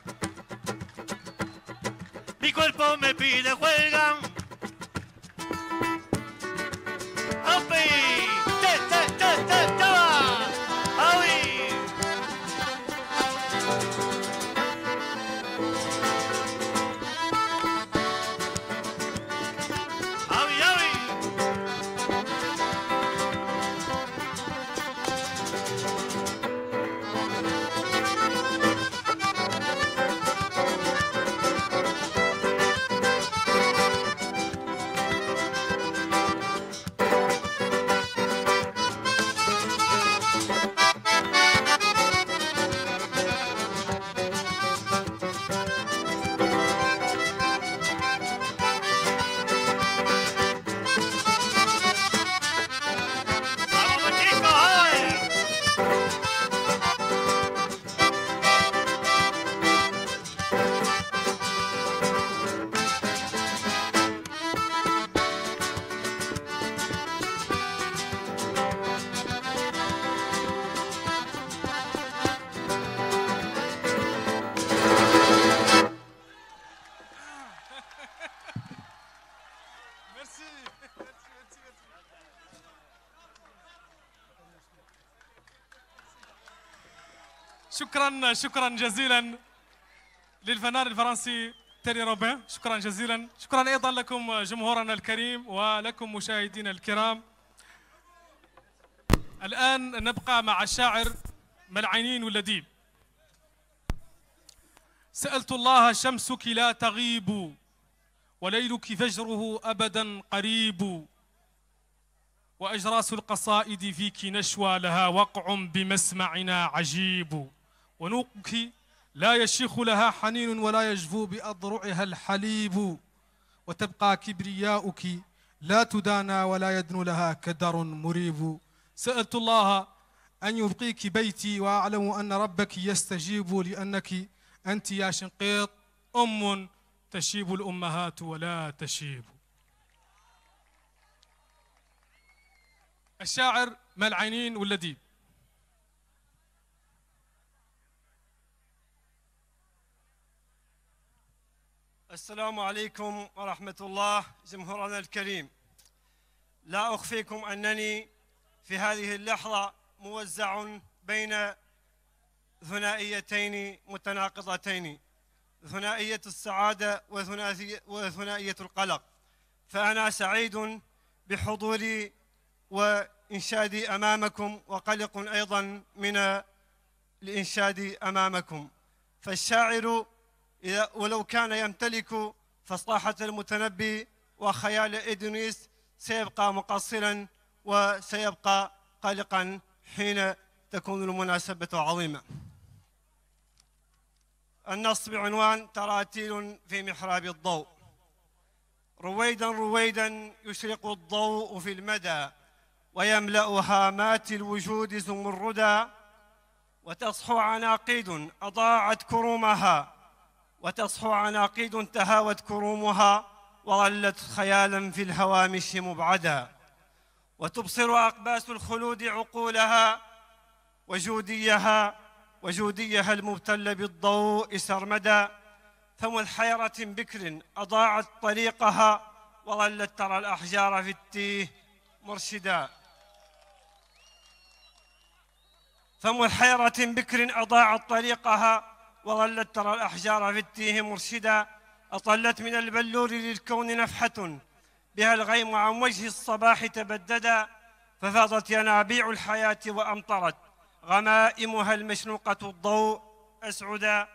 mi cuerpo me pide juega. ¡Api! ¡Te, te, te, te, te va! ¡Aui! ¡Aui, aui!
شكرا شكرا جزيلا للفنان الفرنسي تيري روبين. شكرا جزيلا. شكرا ايضا لكم جمهورنا الكريم ولكم مشاهدينا الكرام. الان نبقى مع الشاعر ملعينين واللديب. سألت الله شمسك لا تغيب وليلك فجره أبدا قريب، وأجراس القصائد فيك نشوى لها وقع بمسمعنا عجيب، ونوقك لا يشيخ لها حنين ولا يجفو بأضرعها الحليب، وتبقى كبرياؤك لا تدانى ولا يدنو لها كدر مريب. سألت الله أن يبقيك بيتي وأعلم أن ربك يستجيب، لأنك أنت يا شنقيط أم تشيب الأمهات ولا تشيب. الشاعر ملعينين واللديب.
السلام عليكم ورحمة الله جمهورنا الكريم. لا أخفيكم أنني في هذه اللحظة موزع بين ثنائيتين متناقضتين، ثنائية السعادة وثنائية القلق. فأنا سعيد بحضوري وإنشادي أمامكم، وقلق أيضا من الإنشاد أمامكم. فالشاعر إذا ولو كان يمتلك فصاحة المتنبي وخيال إدريس سيبقى مقصرا وسيبقى قلقا حين تكون المناسبة عظيمة. النص بعنوان تراتيل في محراب الضوء. رويدا رويدا يشرق الضوء في المدى، ويملأ هامات الوجود زمردا، وتصحو عناقيد أضاعت كرومها، وتصحو عناقيد تهاوت كرومها، وظلت خيالا في الهوامش مبعدا، وتبصر أقباس الخلود عقولها وجوديها، وجوديها المبتل بالضوء سرمدا. فمذ حيرة بكر أضاعت طريقها وظلت ترى الأحجار في التيه مرشدا. فمذ حيرة بكر أضاعت طريقها وظلت ترى الأحجار في التيه مرشدا. أطلت من البلور للكون نفحة بها الغيم عن وجه الصباح تبددا. ففاضت ينابيع الحياة وأمطرت غمائمها المشنوقة الضوء أسعدا.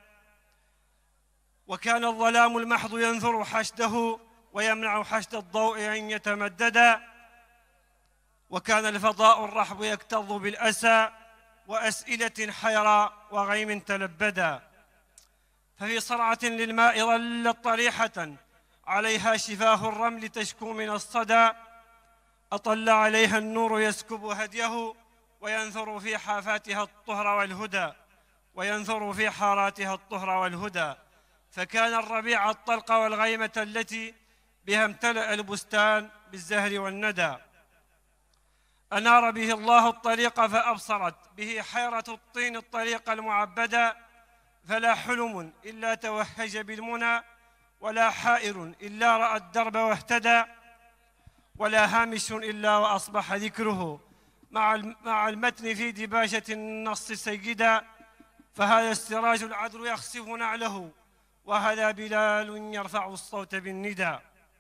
وكان الظلام المحض ينثر حشده ويمنع حشد الضوء أن يتمددا. وكان الفضاء الرحب يكتظ بالأسى وأسئلة حيرى وغيم تلبدا. ففي صرعة للماء ظلت طريحة عليها شفاه الرمل تشكو من الصدى. أطل عليها النور يسكب هديه وينثر في حافاتها الطهر والهدى وينثر في حاراتها الطهر والهدى. فكان الربيع الطلق والغيمة التي بها امتلأ البستان بالزهر والندى. أنار به الله الطريق فأبصرت به حيرة الطين الطريق المعبدا. فلا حلم إلا توهج بالمنى ولا حائر إلا رأى الدرب واهتدى. ولا هامش إلا وأصبح ذكره مع مع المتن في دباجة النص سيدا. فهذا السراج العذر يخسف نعله وهذا بلال يرفع الصوت بالندى.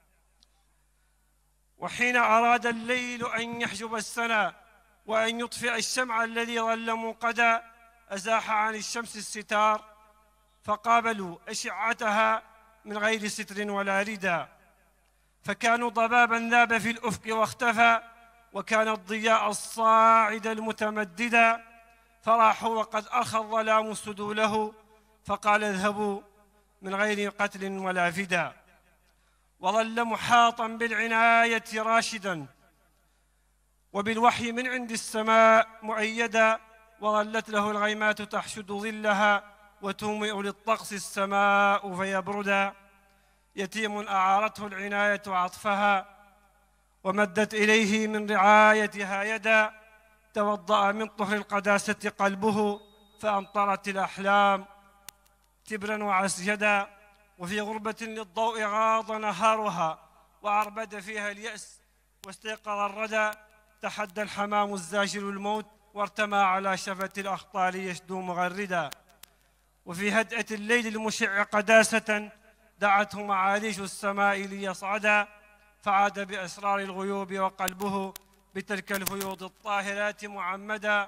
وحين أراد الليل أن يحجب السنا وأن يطفئ الشمع الذي ظل منقدا أزاح عن الشمس الستار فقابلوا أشعتها من غير ستر ولا ردى. فكانوا ضبابا ذاب في الأفق واختفى وكان الضياء الصاعد المتمددا. فراحوا وقد أرخى الظلام سدوله فقال اذهبوا من غير قتل ولا فدا. وظل محاطا بالعناية راشدا وبالوحي من عند السماء مؤيدا. وظلت له الغيمات تحشد ظلها وتومئ للطقس السماء فيبردا. يتيم أعارته العناية عطفها ومدت إليه من رعايتها يدا. توضأ من طهر القداسة قلبه فأمطرت الأحلام تبرا وعسجدا. وفي غربة للضوء غاض نهارها وعربد فيها اليأس واستيقظ الردى. تحدى الحمام الزاجر الموت وارتمى على شفة الأخطار يشدو مغردا. وفي هدأة الليل المشع قداسة دعته معاليش السماء ليصعدا. فعاد بأسرار الغيوب وقلبه بتلك الفيوض الطاهرات معمدا.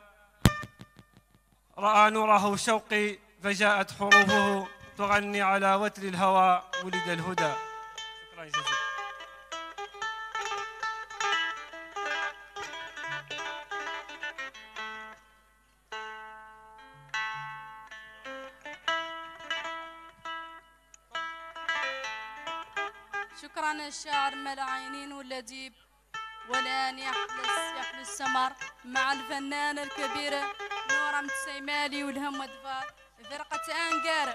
رأى نوره شوقي فجاءت حروفه تغني على وتر الهوى ولد الهدى. شكرا جزيلا.
شكرا الشاعر ملا عينين والأديب ولان يحلس يحلس السمر مع الفنانة الكبيرة نورة متسيمالي والهم ودفار فرقة أنقار.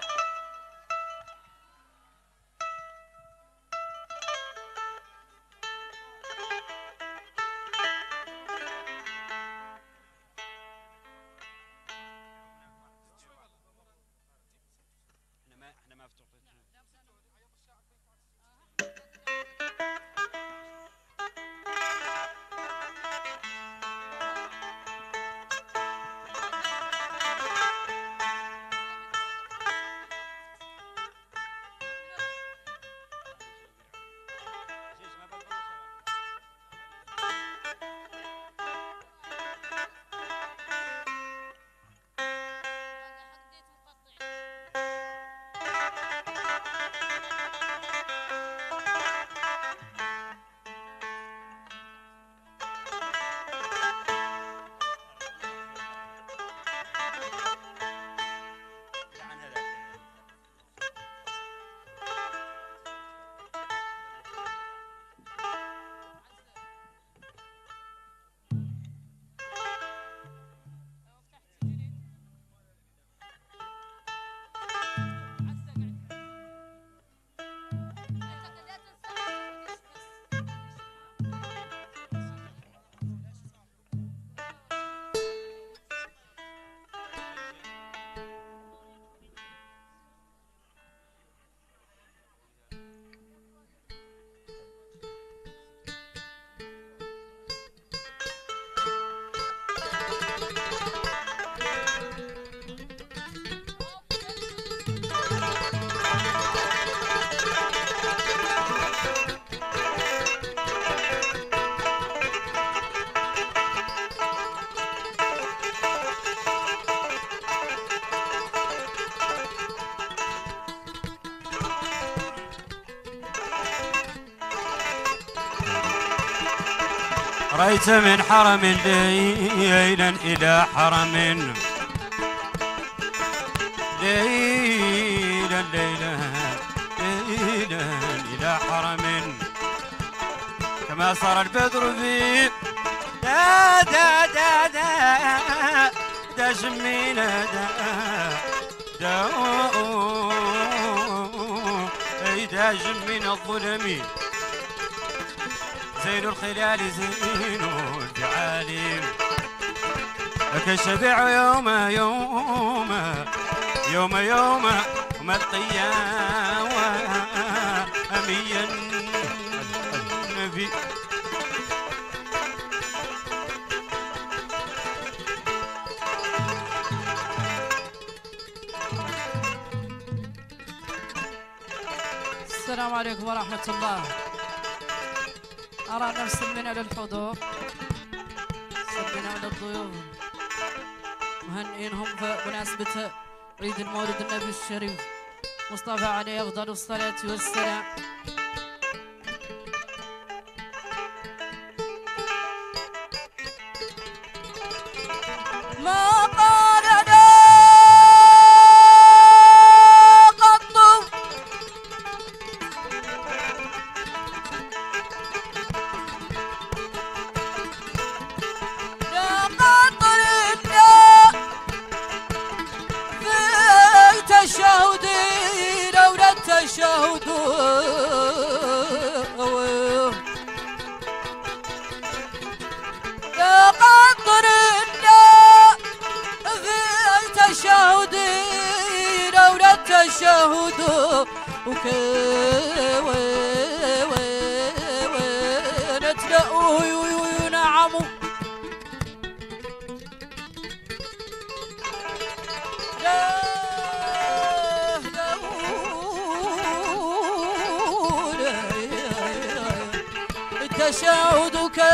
رأيت من حرم ليلا إلى حرم ليلا ليلا ليلا إلى حرم كما صار البدر في دا دا دا دا دا جمينا دا دا اي دا جمينا الظلمي زين الخلال زين الفعال لك الشفيع يوم يوم يوم يوم يوم القيامة أميا في
السلام عليكم ورحمة الله. أرانا مسلمين على الحضور، مسلمين على الضيوف، مهنئينهم بمناسبة عيد المولد النبي الشريف مصطفى عليه أفضل الصلاة والسلام.
ما قالنا قط لا قطر في تشهد لولا التشهد لا قطر تشهدي لولا التشهد وكانت له ينعم التشهد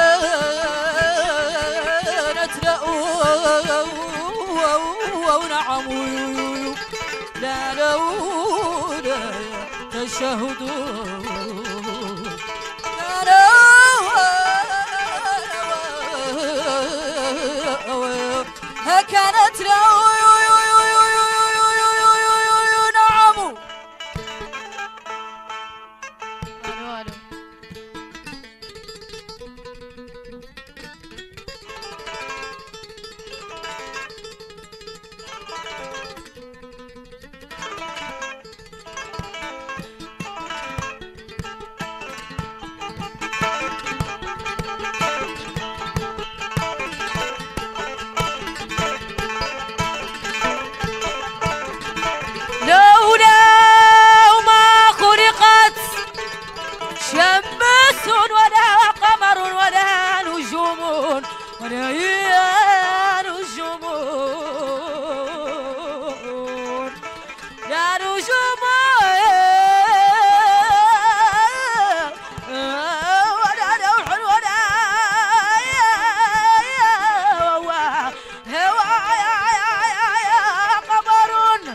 كانت له ونعم لا لولا تشهد لا كانت له نعم. وليان الجمهور يا نجوم ولا نوح ولا هوى قمر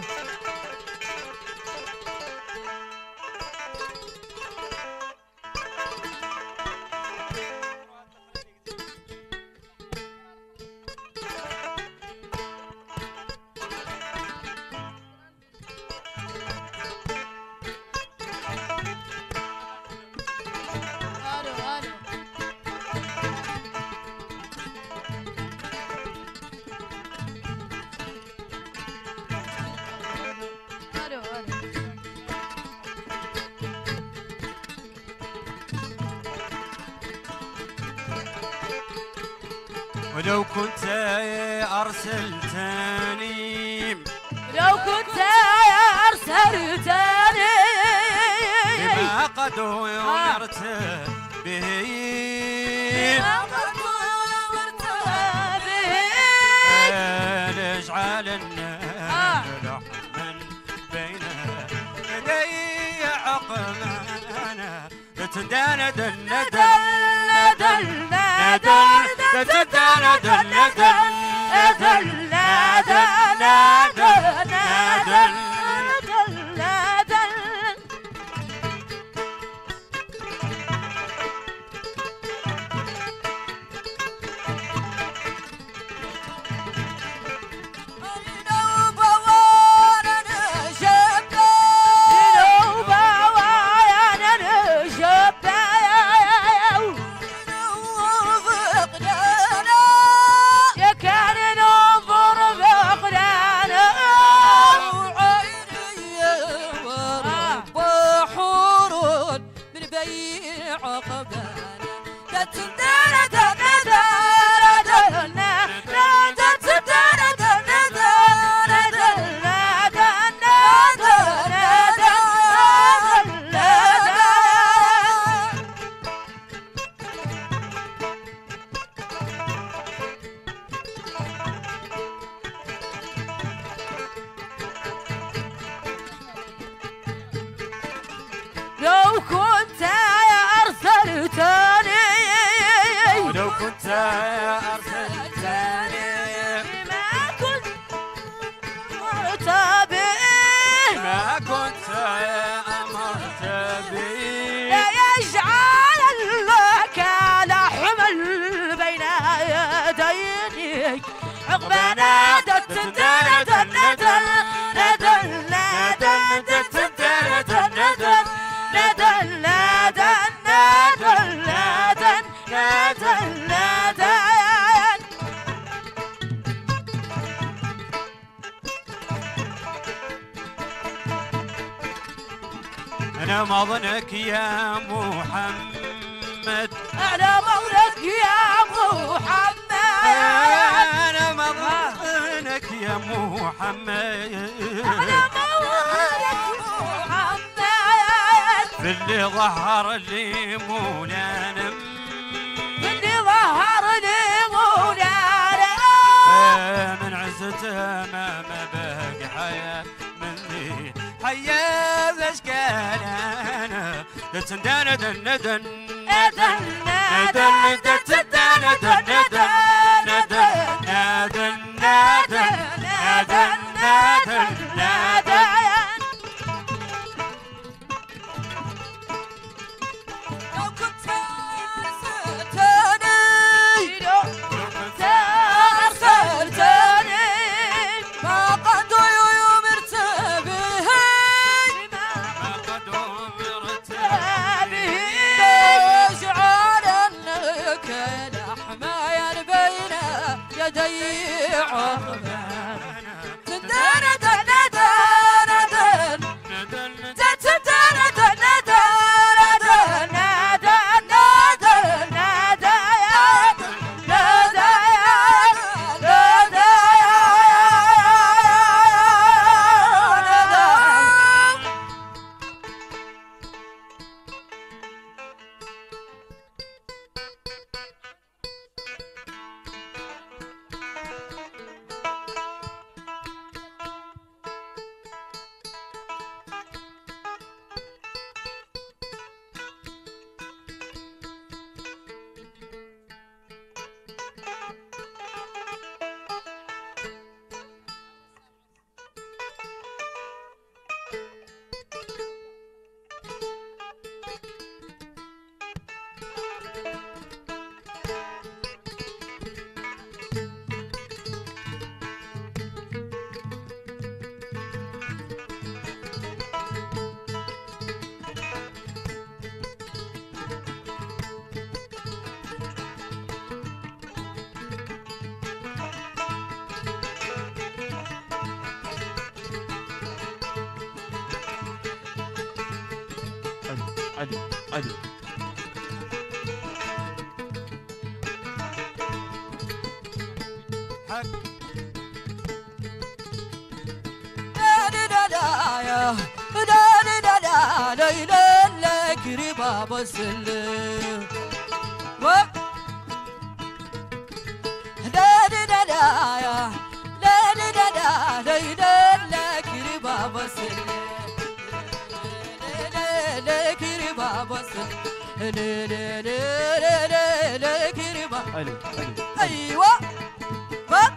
ولو كنت أرسلتني
لو كنت أرسلتني
بما قد أمرت به
بما قد أمرت به
ليجعلن لحما بين يدي عقبانا تداند الندى
ندى ندى تداند الندى ندى ندى ندى ندى
أنا مظنك يا محمد
أنا مظنك يا محمد
أنا مظنك يا محمد
أنا مظنك محمد
في اللي ظهر لي مولانا
في اللي ظهر لي مولانا
من عزته ما ما باقي حياة مني حياة باشكال انا دندن دندن دندن دندن
علي علي
حق لا لا لا يا لا لا لا لا لا لا كريبا بس و لا لا لا يا لا لا لا لا لا لا كريبا بس لا كريبا بس لا لا لا لا لا كريبا
علي علي
ايوه هات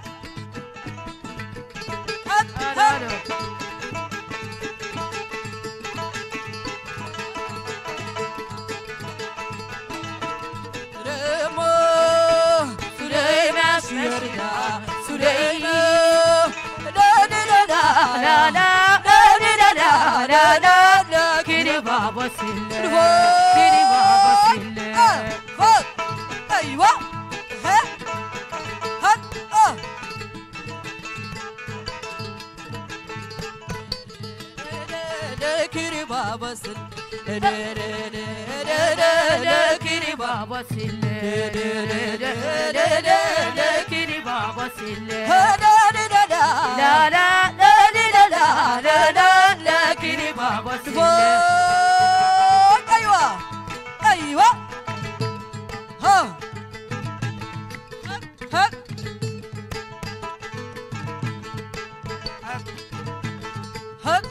هات هات سليمان سليمان سليمان لا لا لا لا لا لا لا لا لا لا كيري بابا سلة كيري بابا سلة فوت ايوه ها هات اه لا كيري بابا سلة لا لا لا لا لا كيري بابا سلة لا لا لا لا لا كيري بابا سلة لا لا لا لا لا لا لا لا لا لا كيري بابا سلة ايوه ايوه ها ها ها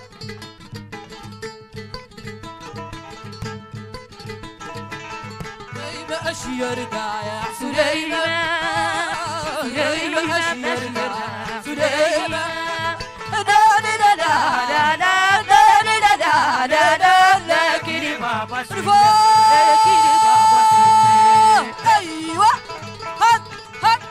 أشير دايا سليمان سليمان أشير دايا سليمان لا لا لا لا لا لا لا لا لا لا لا كيري بابا سليمان كيري بابا سليمان أيوة هات هات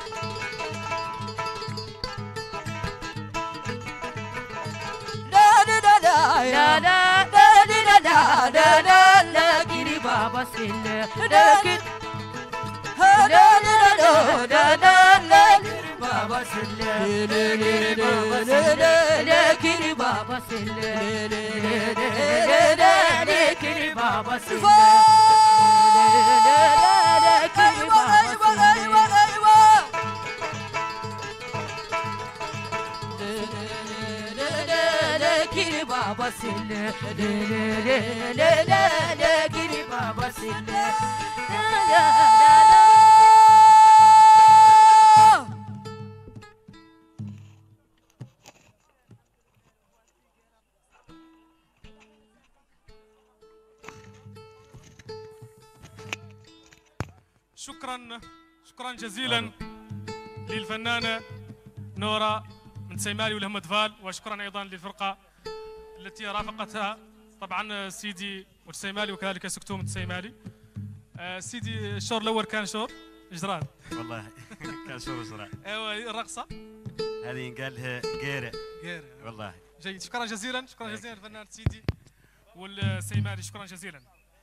لا لا لا لا لا لا لا لا لا لا لا كيري بابا سليمان لكن لا لا لا لا لا لا بابا سلة لا لا لا لا لا بابا سلة لكن بابا سلة
ايوه ايوه ايوه ايوه
لكن بابا سلة لكن بابا سلة
شكرا شكرا جزيلا للفنانة نورا من سيمالي والهمة فال، وشكرا أيضا للفرقة التي رافقتها طبعا سيدي والسيمالي وكذلك سكتوم السيمالي. آه سيدي الشور الأول كان شور إجراد
والله كان شور إجراد.
أيوة الرقصة
هذه ينقال لها قيرة
قيرة
والله.
جيد، شكرا جزيلا شكرا جزيلا للفنان سيدي والسيمالي، شكرا جزيلا.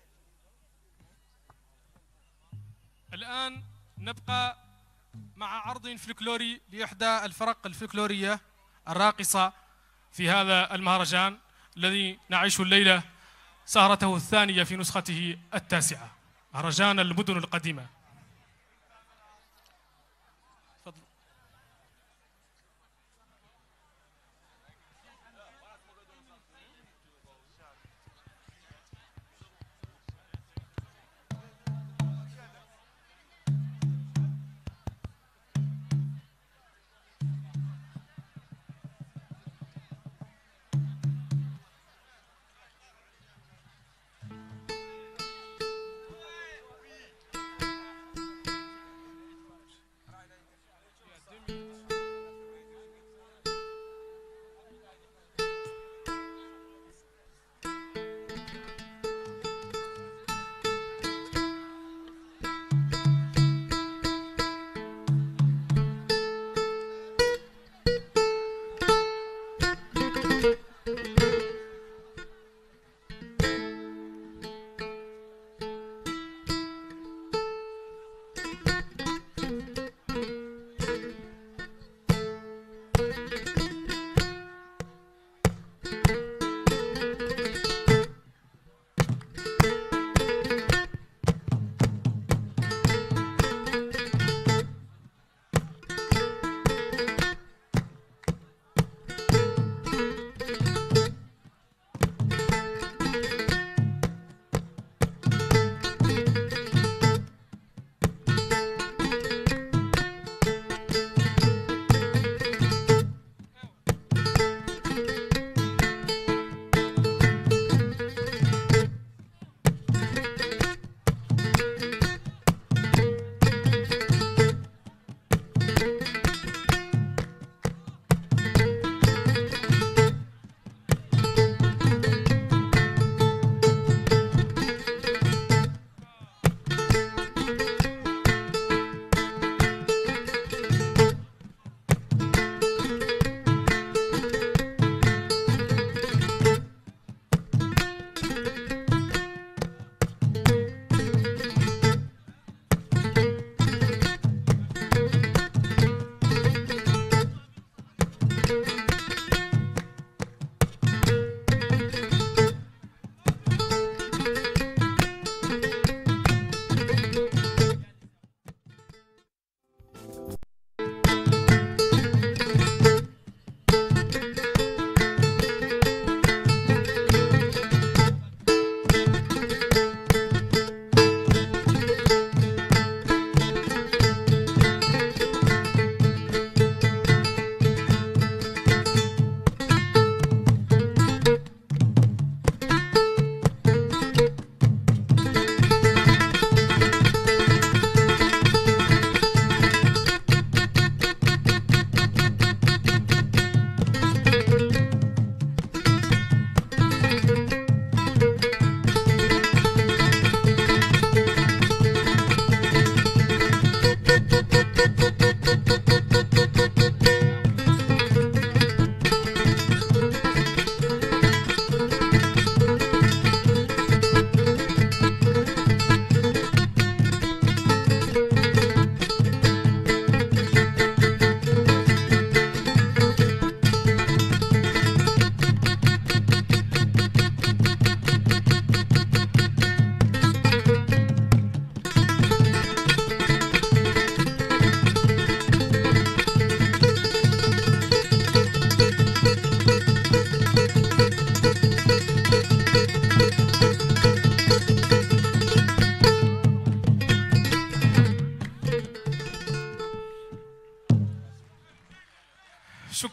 الآن نبقى مع عرض فلكلوري لإحدى الفرق الفلكلورية الراقصة في هذا المهرجان الذي نعيش الليلة سهرته الثانية في نسخته التاسعة، مهرجان المدن القديمة.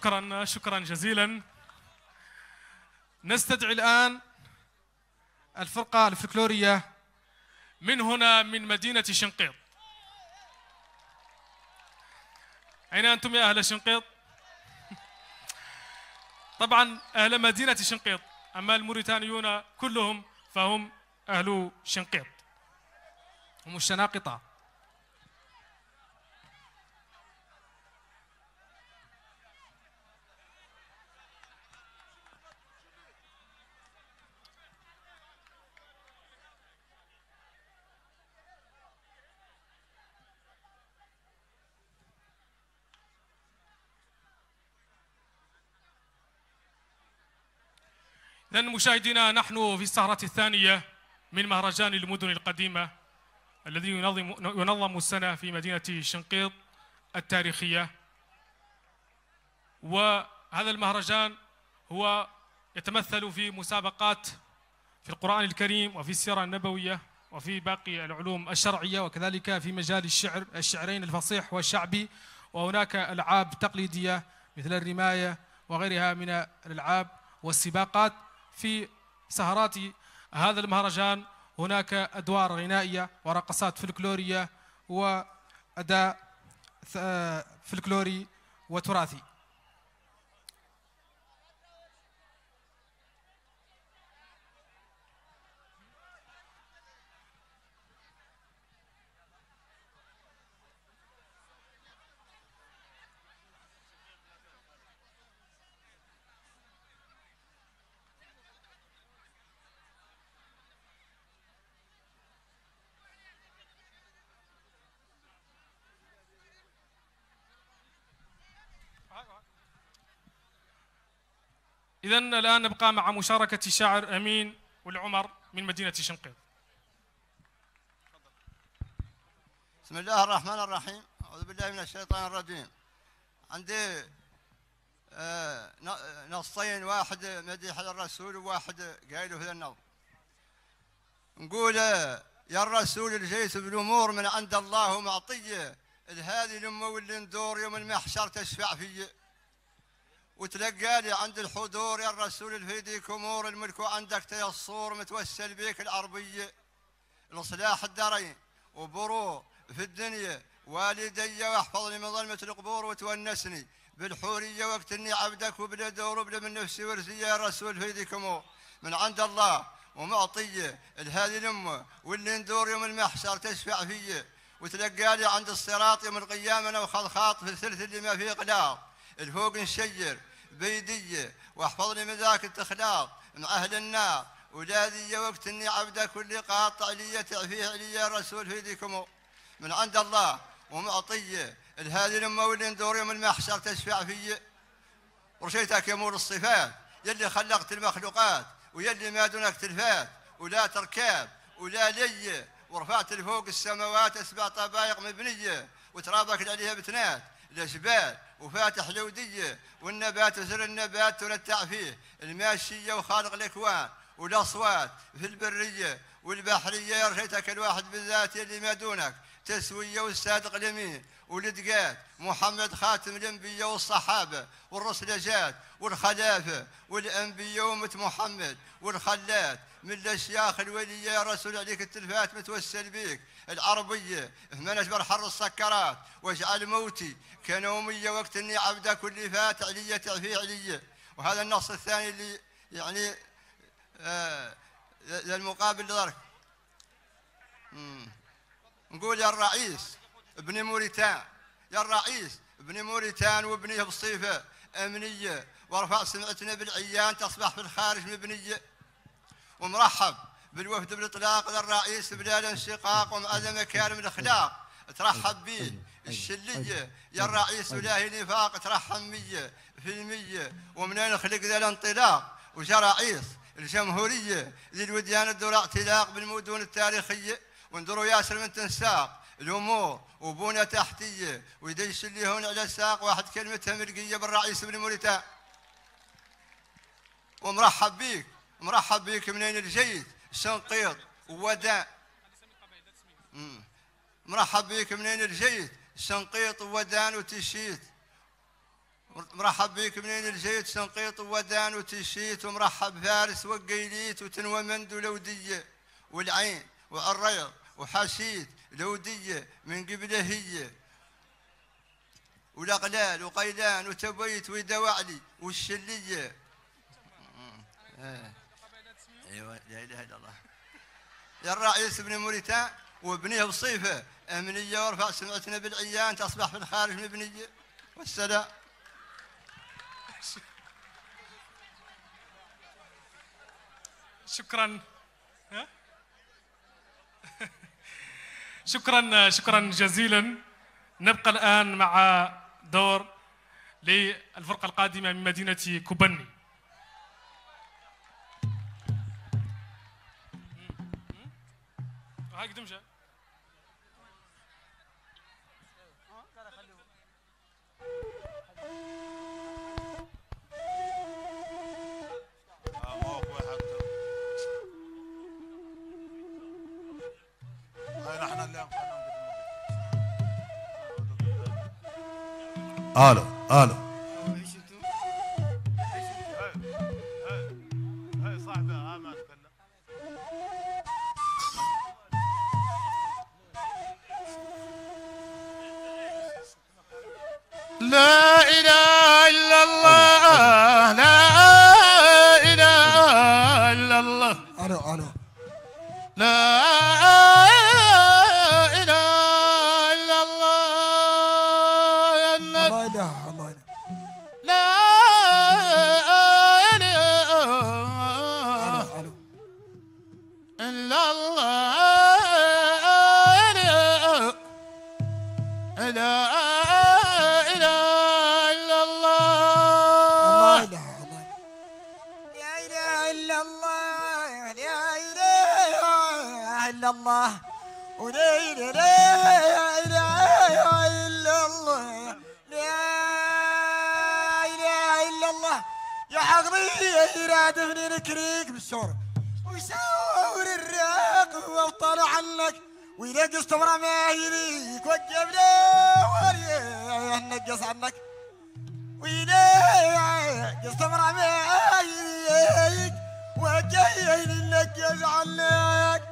شكرا شكرا جزيلا. نستدعي الآن الفرقة الفلكلورية من هنا من مدينة شنقيط. أين أنتم يا أهل شنقيط؟ طبعا أهل مدينة شنقيط، أما الموريتانيون كلهم فهم أهل شنقيط، هم الشناقطة. إذن مشاهدينا، نحن في السهرة الثانية من مهرجان المدن القديمة الذي ينظم ينظم السنة في مدينة شنقيط التاريخية. وهذا المهرجان هو يتمثل في مسابقات في القرآن الكريم وفي السيرة النبوية وفي باقي العلوم الشرعية، وكذلك في مجال الشعر الشعرين الفصيح والشعبي، وهناك ألعاب تقليدية مثل الرماية وغيرها من الألعاب والسباقات. في سهرات هذا المهرجان هناك أدوار غنائية ورقصات فلكلورية وأداء فلكلوري وتراثي. إذن الآن نبقى مع مشاركة الشاعر أمين والعمر من مدينة شنقيط.
بسم الله الرحمن الرحيم. أعوذ بالله من الشيطان الرجيم. عندي آه نصين، واحد مديح للرسول وواحد قايله في النظم. نقول يا الرسول الجيت بالأمور من عند الله معطية، الهادي لما واللي ندور يوم المحشر تشفع فيه، وتلقى لي عند الحضور يا الرسول الفيديك امور، الملك عندك تيسور متوسل بيك العربيه، الاصلاح الدارين وبرو في الدنيا، والدي واحفظني من ظلمه القبور وتونسني بالحوريه، واقتلني عبدك وبلا دور وبلا من نفسي ورزيه، يا الرسول الفيديك امور من عند الله ومعطيه، الهادي لمه واللي ندور يوم المحشر تشفع فيه، وتلقى لي عند الصراط يوم القيامه انا وخلخاط في الثلث اللي ما فيه قلاط، الفوق نشير بيديه واحفظني من ذاك التخلاط من اهل النار، ولادي وقت اني عبدك واللي قاطع لي تعفيه علي، يا رسول فيديكم من عند الله ومعطيه، الهادي لما واللي ندور يوم المحشر تشفع فيه، ورشيتك يا مول الصفات يلي خلقت المخلوقات، ويلي ما دونك تلفات ولا تركاب ولا لي، ورفعت لفوق السماوات اسبع طبايق مبنيه، وترابك عليها بتنات الجبال وفاتح لوديه، والنبات وزر النبات ترتع فيه، الماشيه وخالق الاكوان والاصوات في البريه والبحريه، يا رشيتك الواحد بالذات اللي ما دونك تسويه، والصادق اليمين والدقات محمد خاتم الانبياء والصحابه والرسلجات والخلافه والانبياء وامه محمد والخلات من الاشياخ الوليه، يا رسول عليك التلفات متوسل بيك العربيه، اهمنش برحر السكرات واجعل موتي كنوميه، وقت اني عبدك واللي فات علي تعفي علي. وهذا النص الثاني اللي يعني آه للمقابل لذلك نقول يا الرئيس ابن موريتان، يا الرئيس ابن موريتان وابنيه بصيفه امنيه، وارفع سمعتنا بالعيان تصبح في الخارج مبنيه، ومرحب بالوفد بالاطلاق للرئيس بلا الانشقاق ومعدى مكارم الاخلاق، ترحب به الشليه يا الرئيس ولاهي نفاق، ترحب مية في المية ومنين خلق ذا الانطلاق، وجا رئيس الجمهوريه ذي الوديان الدور اعتلاق بالمدن التاريخيه، وندروا ياسر من تنساق الامور وبونا تحتيه، ويدش اللي هون على الساق واحد كلمتها مرقيه بالرئيس ابن موريتان. ومرحب بيك مرحب بيك منين الجيد شنقيط ووداع، مرحب بيك منين الجيد شنقيط وودان وتشيت، مرحب بيك منين الجيت شنقيط وودان وتشيت ومرحب فارس وقيليت وتنومند ولودية والعين وعريض وحشيت لودية من قبله هي والأقلال وقيلان وتبيت ودواعلي والشلية. ايوه لا اله الا الله. يا الرئيس بن موريتان وابنيه بصيفه امنيه وارفع سمعتنا بالعيان تصبح في الخارج مبنيه والسلام.
شكرا شكرا شكرا جزيلا. نبقى الآن مع دور للفرقة القادمة من مدينة كوبني. هاك دمجة
الو الو لا اله الا الله لا اله الا الله الو الو لا
الله ولا اله الا الله لا اله الا الله يا حقضي يرادفني الكريك بالشور ويساور الراق وطلع عنك وينقص تمر ما يليك وجب له وريه نقص عنك وينقص تمر ما يليك وجاي نقص عنك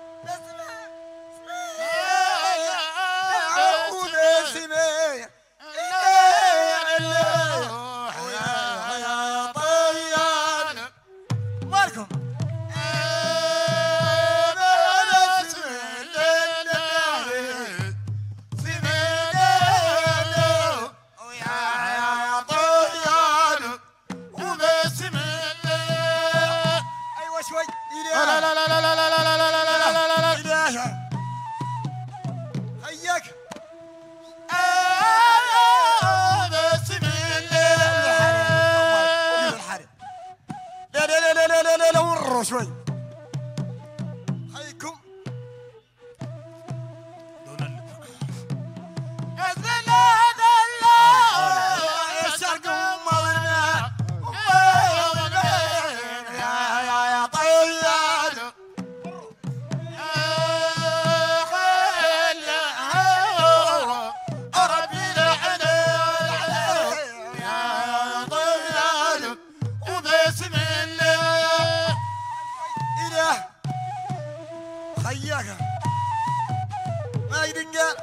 شوي خيكم خياك ما يدنقل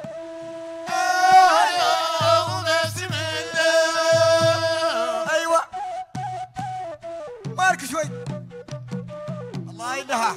ايوه مالك شوي الله ينهى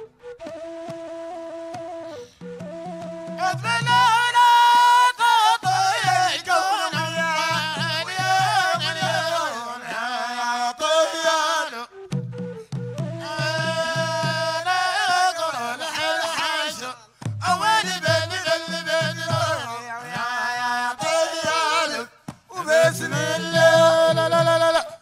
بسم الله لا لا لا لا لا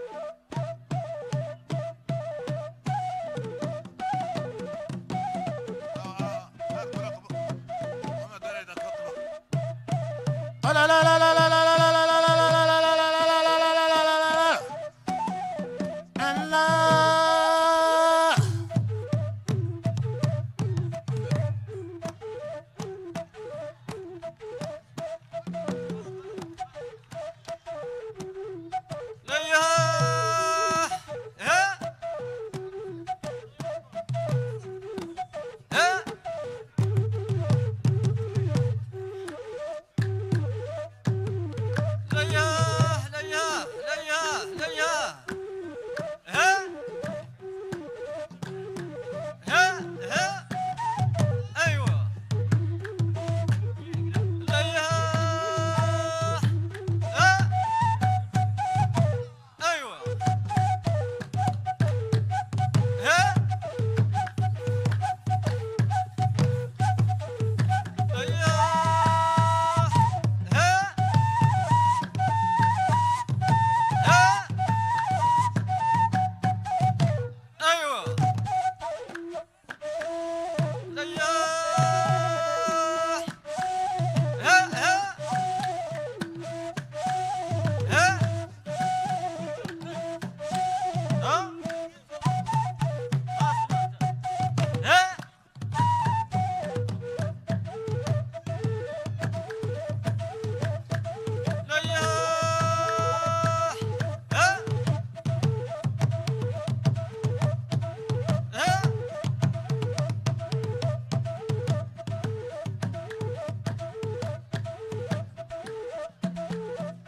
لا لا لا لا لا لا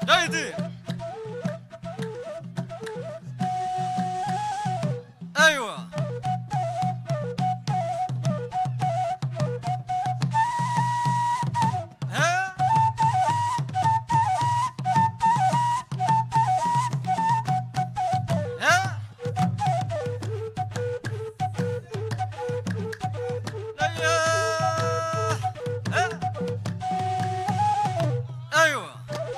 ايدي ايوه ها ها ايوه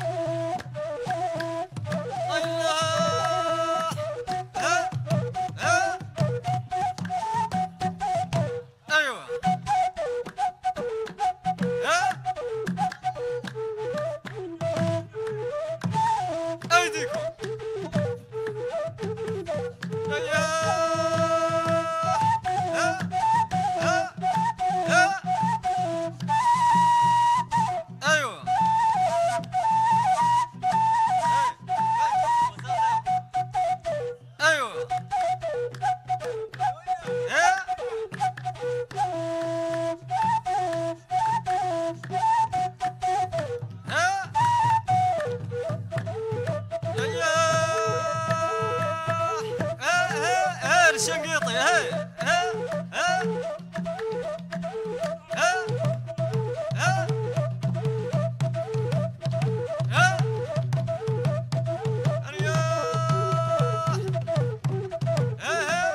الشنقيطي هي ها ها ها ها ها اليوم ها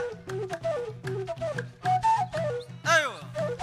ايوه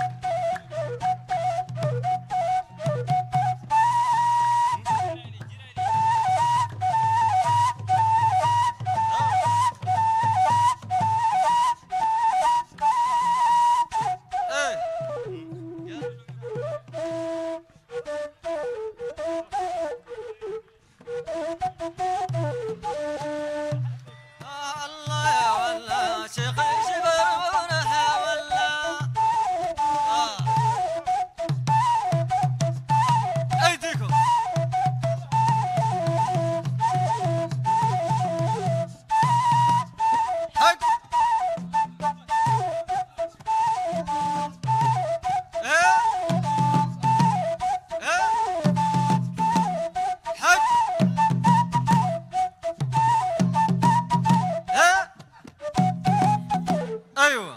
ايوه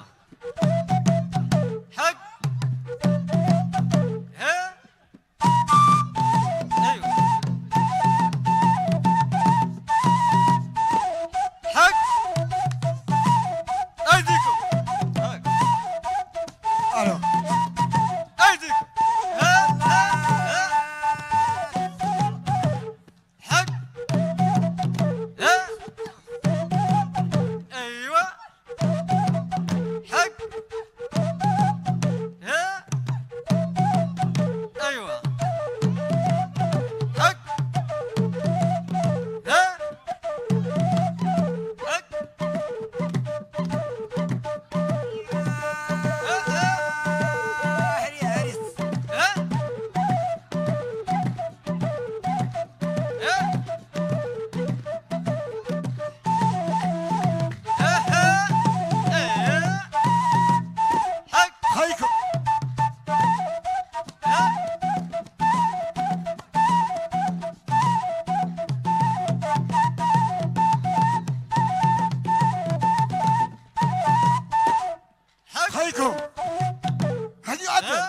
حق ها ايوه حق ايديكم
الو
ايديكم ها ها ها حق ها ايوه حق ها ايوه حق ها
خيكم خيكم هدي عدل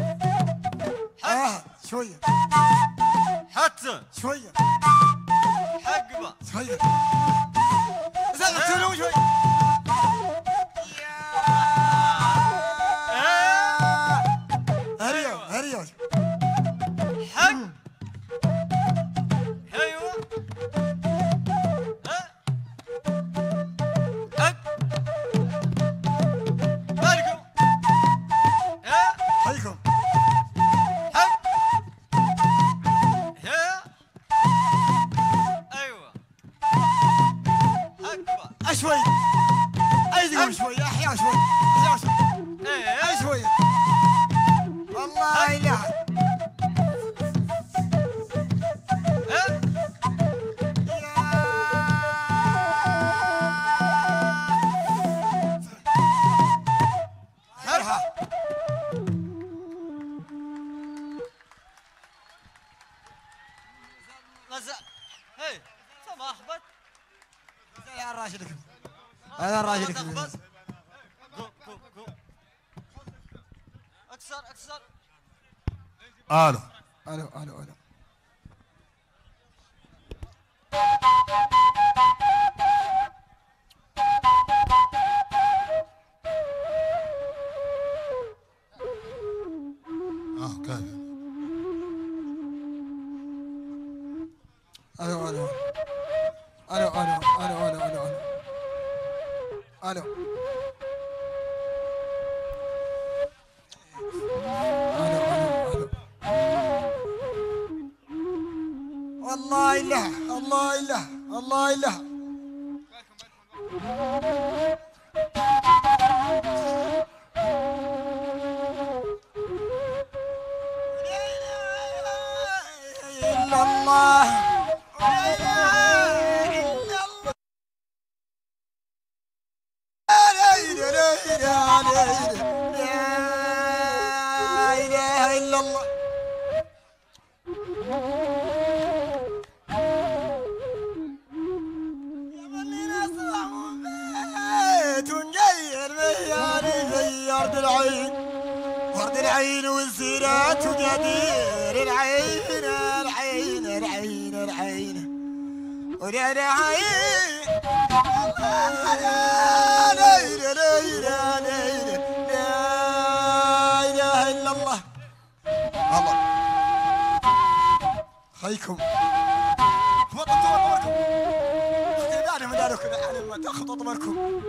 اه شويه
حتى
شويه
حقبه
شويه زين تلو شوي هريو هريو
حق ايوه ها حق باركم ها
خيكم
حق ها ايوه حقبه
اشوي ايديكم شوي احيا شوي احيا شوي اي شوي والله لا
غزال
بس جو جو جو اكثر اكثر.
الو الو الو الو اه كان الو الو الو الو الو الو الو الو
الله إله الله إله الله إله. إلا الله لا إله إلا الله لا إله لا إله لا إله إلا الله. ورد العين ورد العين والزينات وقدير العين العين العين العين ولا العين لا لا لا لا اله الا الله. الله خيكم خططوا طمركم اختي من دارك انا ما تاخذوا طمركم.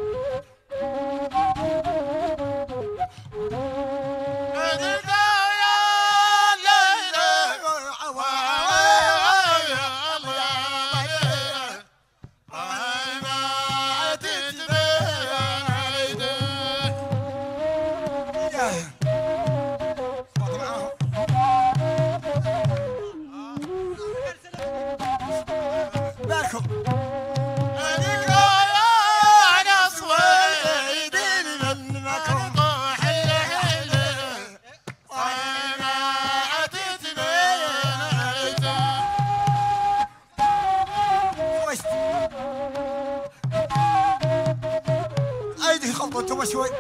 ايدي خبطوا شوي.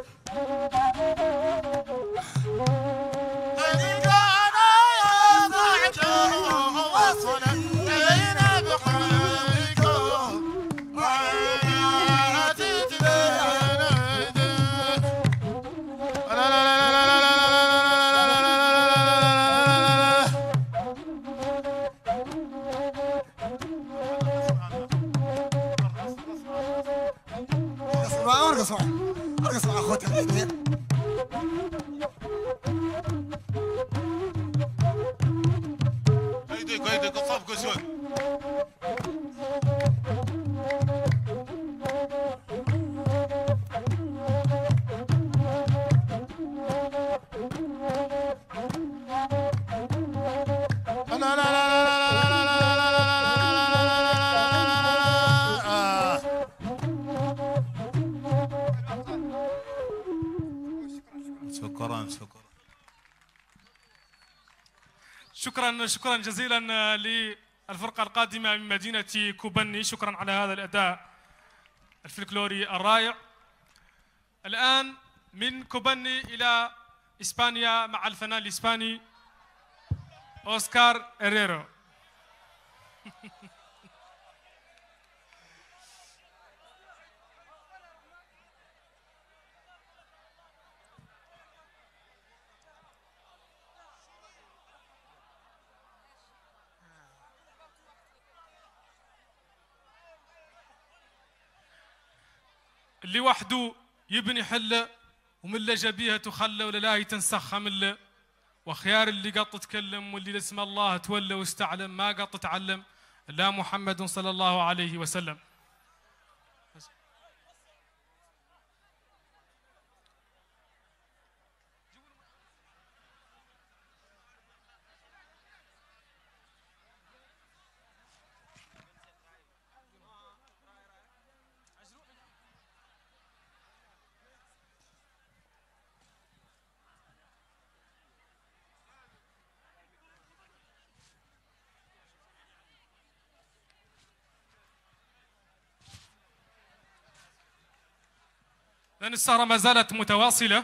ارقص معي ارقص مع اخوتي الاثنين.
ايديك ايديك صفقوا شوي. لا لا لا شكرا شكرا
شكرا شكرا جزيلا للفرقة القادمة من مدينة كوبني. شكرا على هذا الأداء الفلكلوري الرائع. الآن من كوبني إلى إسبانيا مع الفنان الإسباني أوسكار إريرو. اللي وحده يبني حله ومن لجبيها تخلى ولا لا تنسخ مله، وخيار اللي قط تكلم واللي لاسم الله تولى واستعلم ما قط تعلم لا محمد صلى الله عليه وسلم. لأن السهرة ما زالت متواصلة.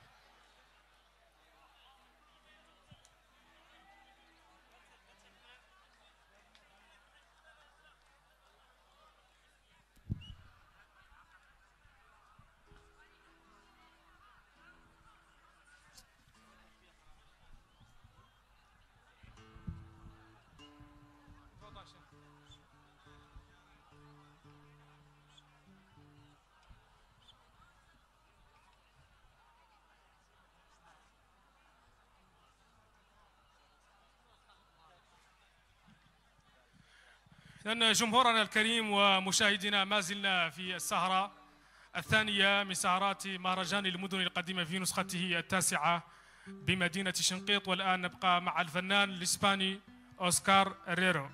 لأن جمهورنا الكريم ومشاهدينا ما زلنا في السهرة الثانية من سهرات مهرجان المدن القديمة في نسخته التاسعة بمدينة شنقيط، والآن نبقى مع الفنان الإسباني أوسكار ريرو.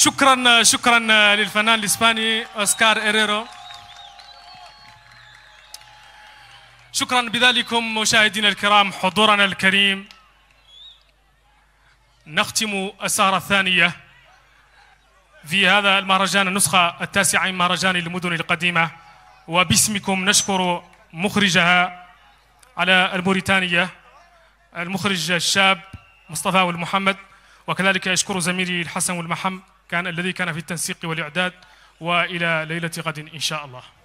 شكرا شكرا للفنان الإسباني أوسكار إيريرو. شكرا بذلكم مشاهدينا الكرام حضورنا الكريم. نختم السهرة الثانية في هذا المهرجان النسخة التاسعة من مهرجان المدن القديمة، وباسمكم نشكر مخرجها على الموريتانية المخرج الشاب مصطفى والمحمد، وكذلك أشكر زميلي الحسن والمحم كان الذي كان في التنسيق والإعداد، وإلى ليلة غد إن شاء الله.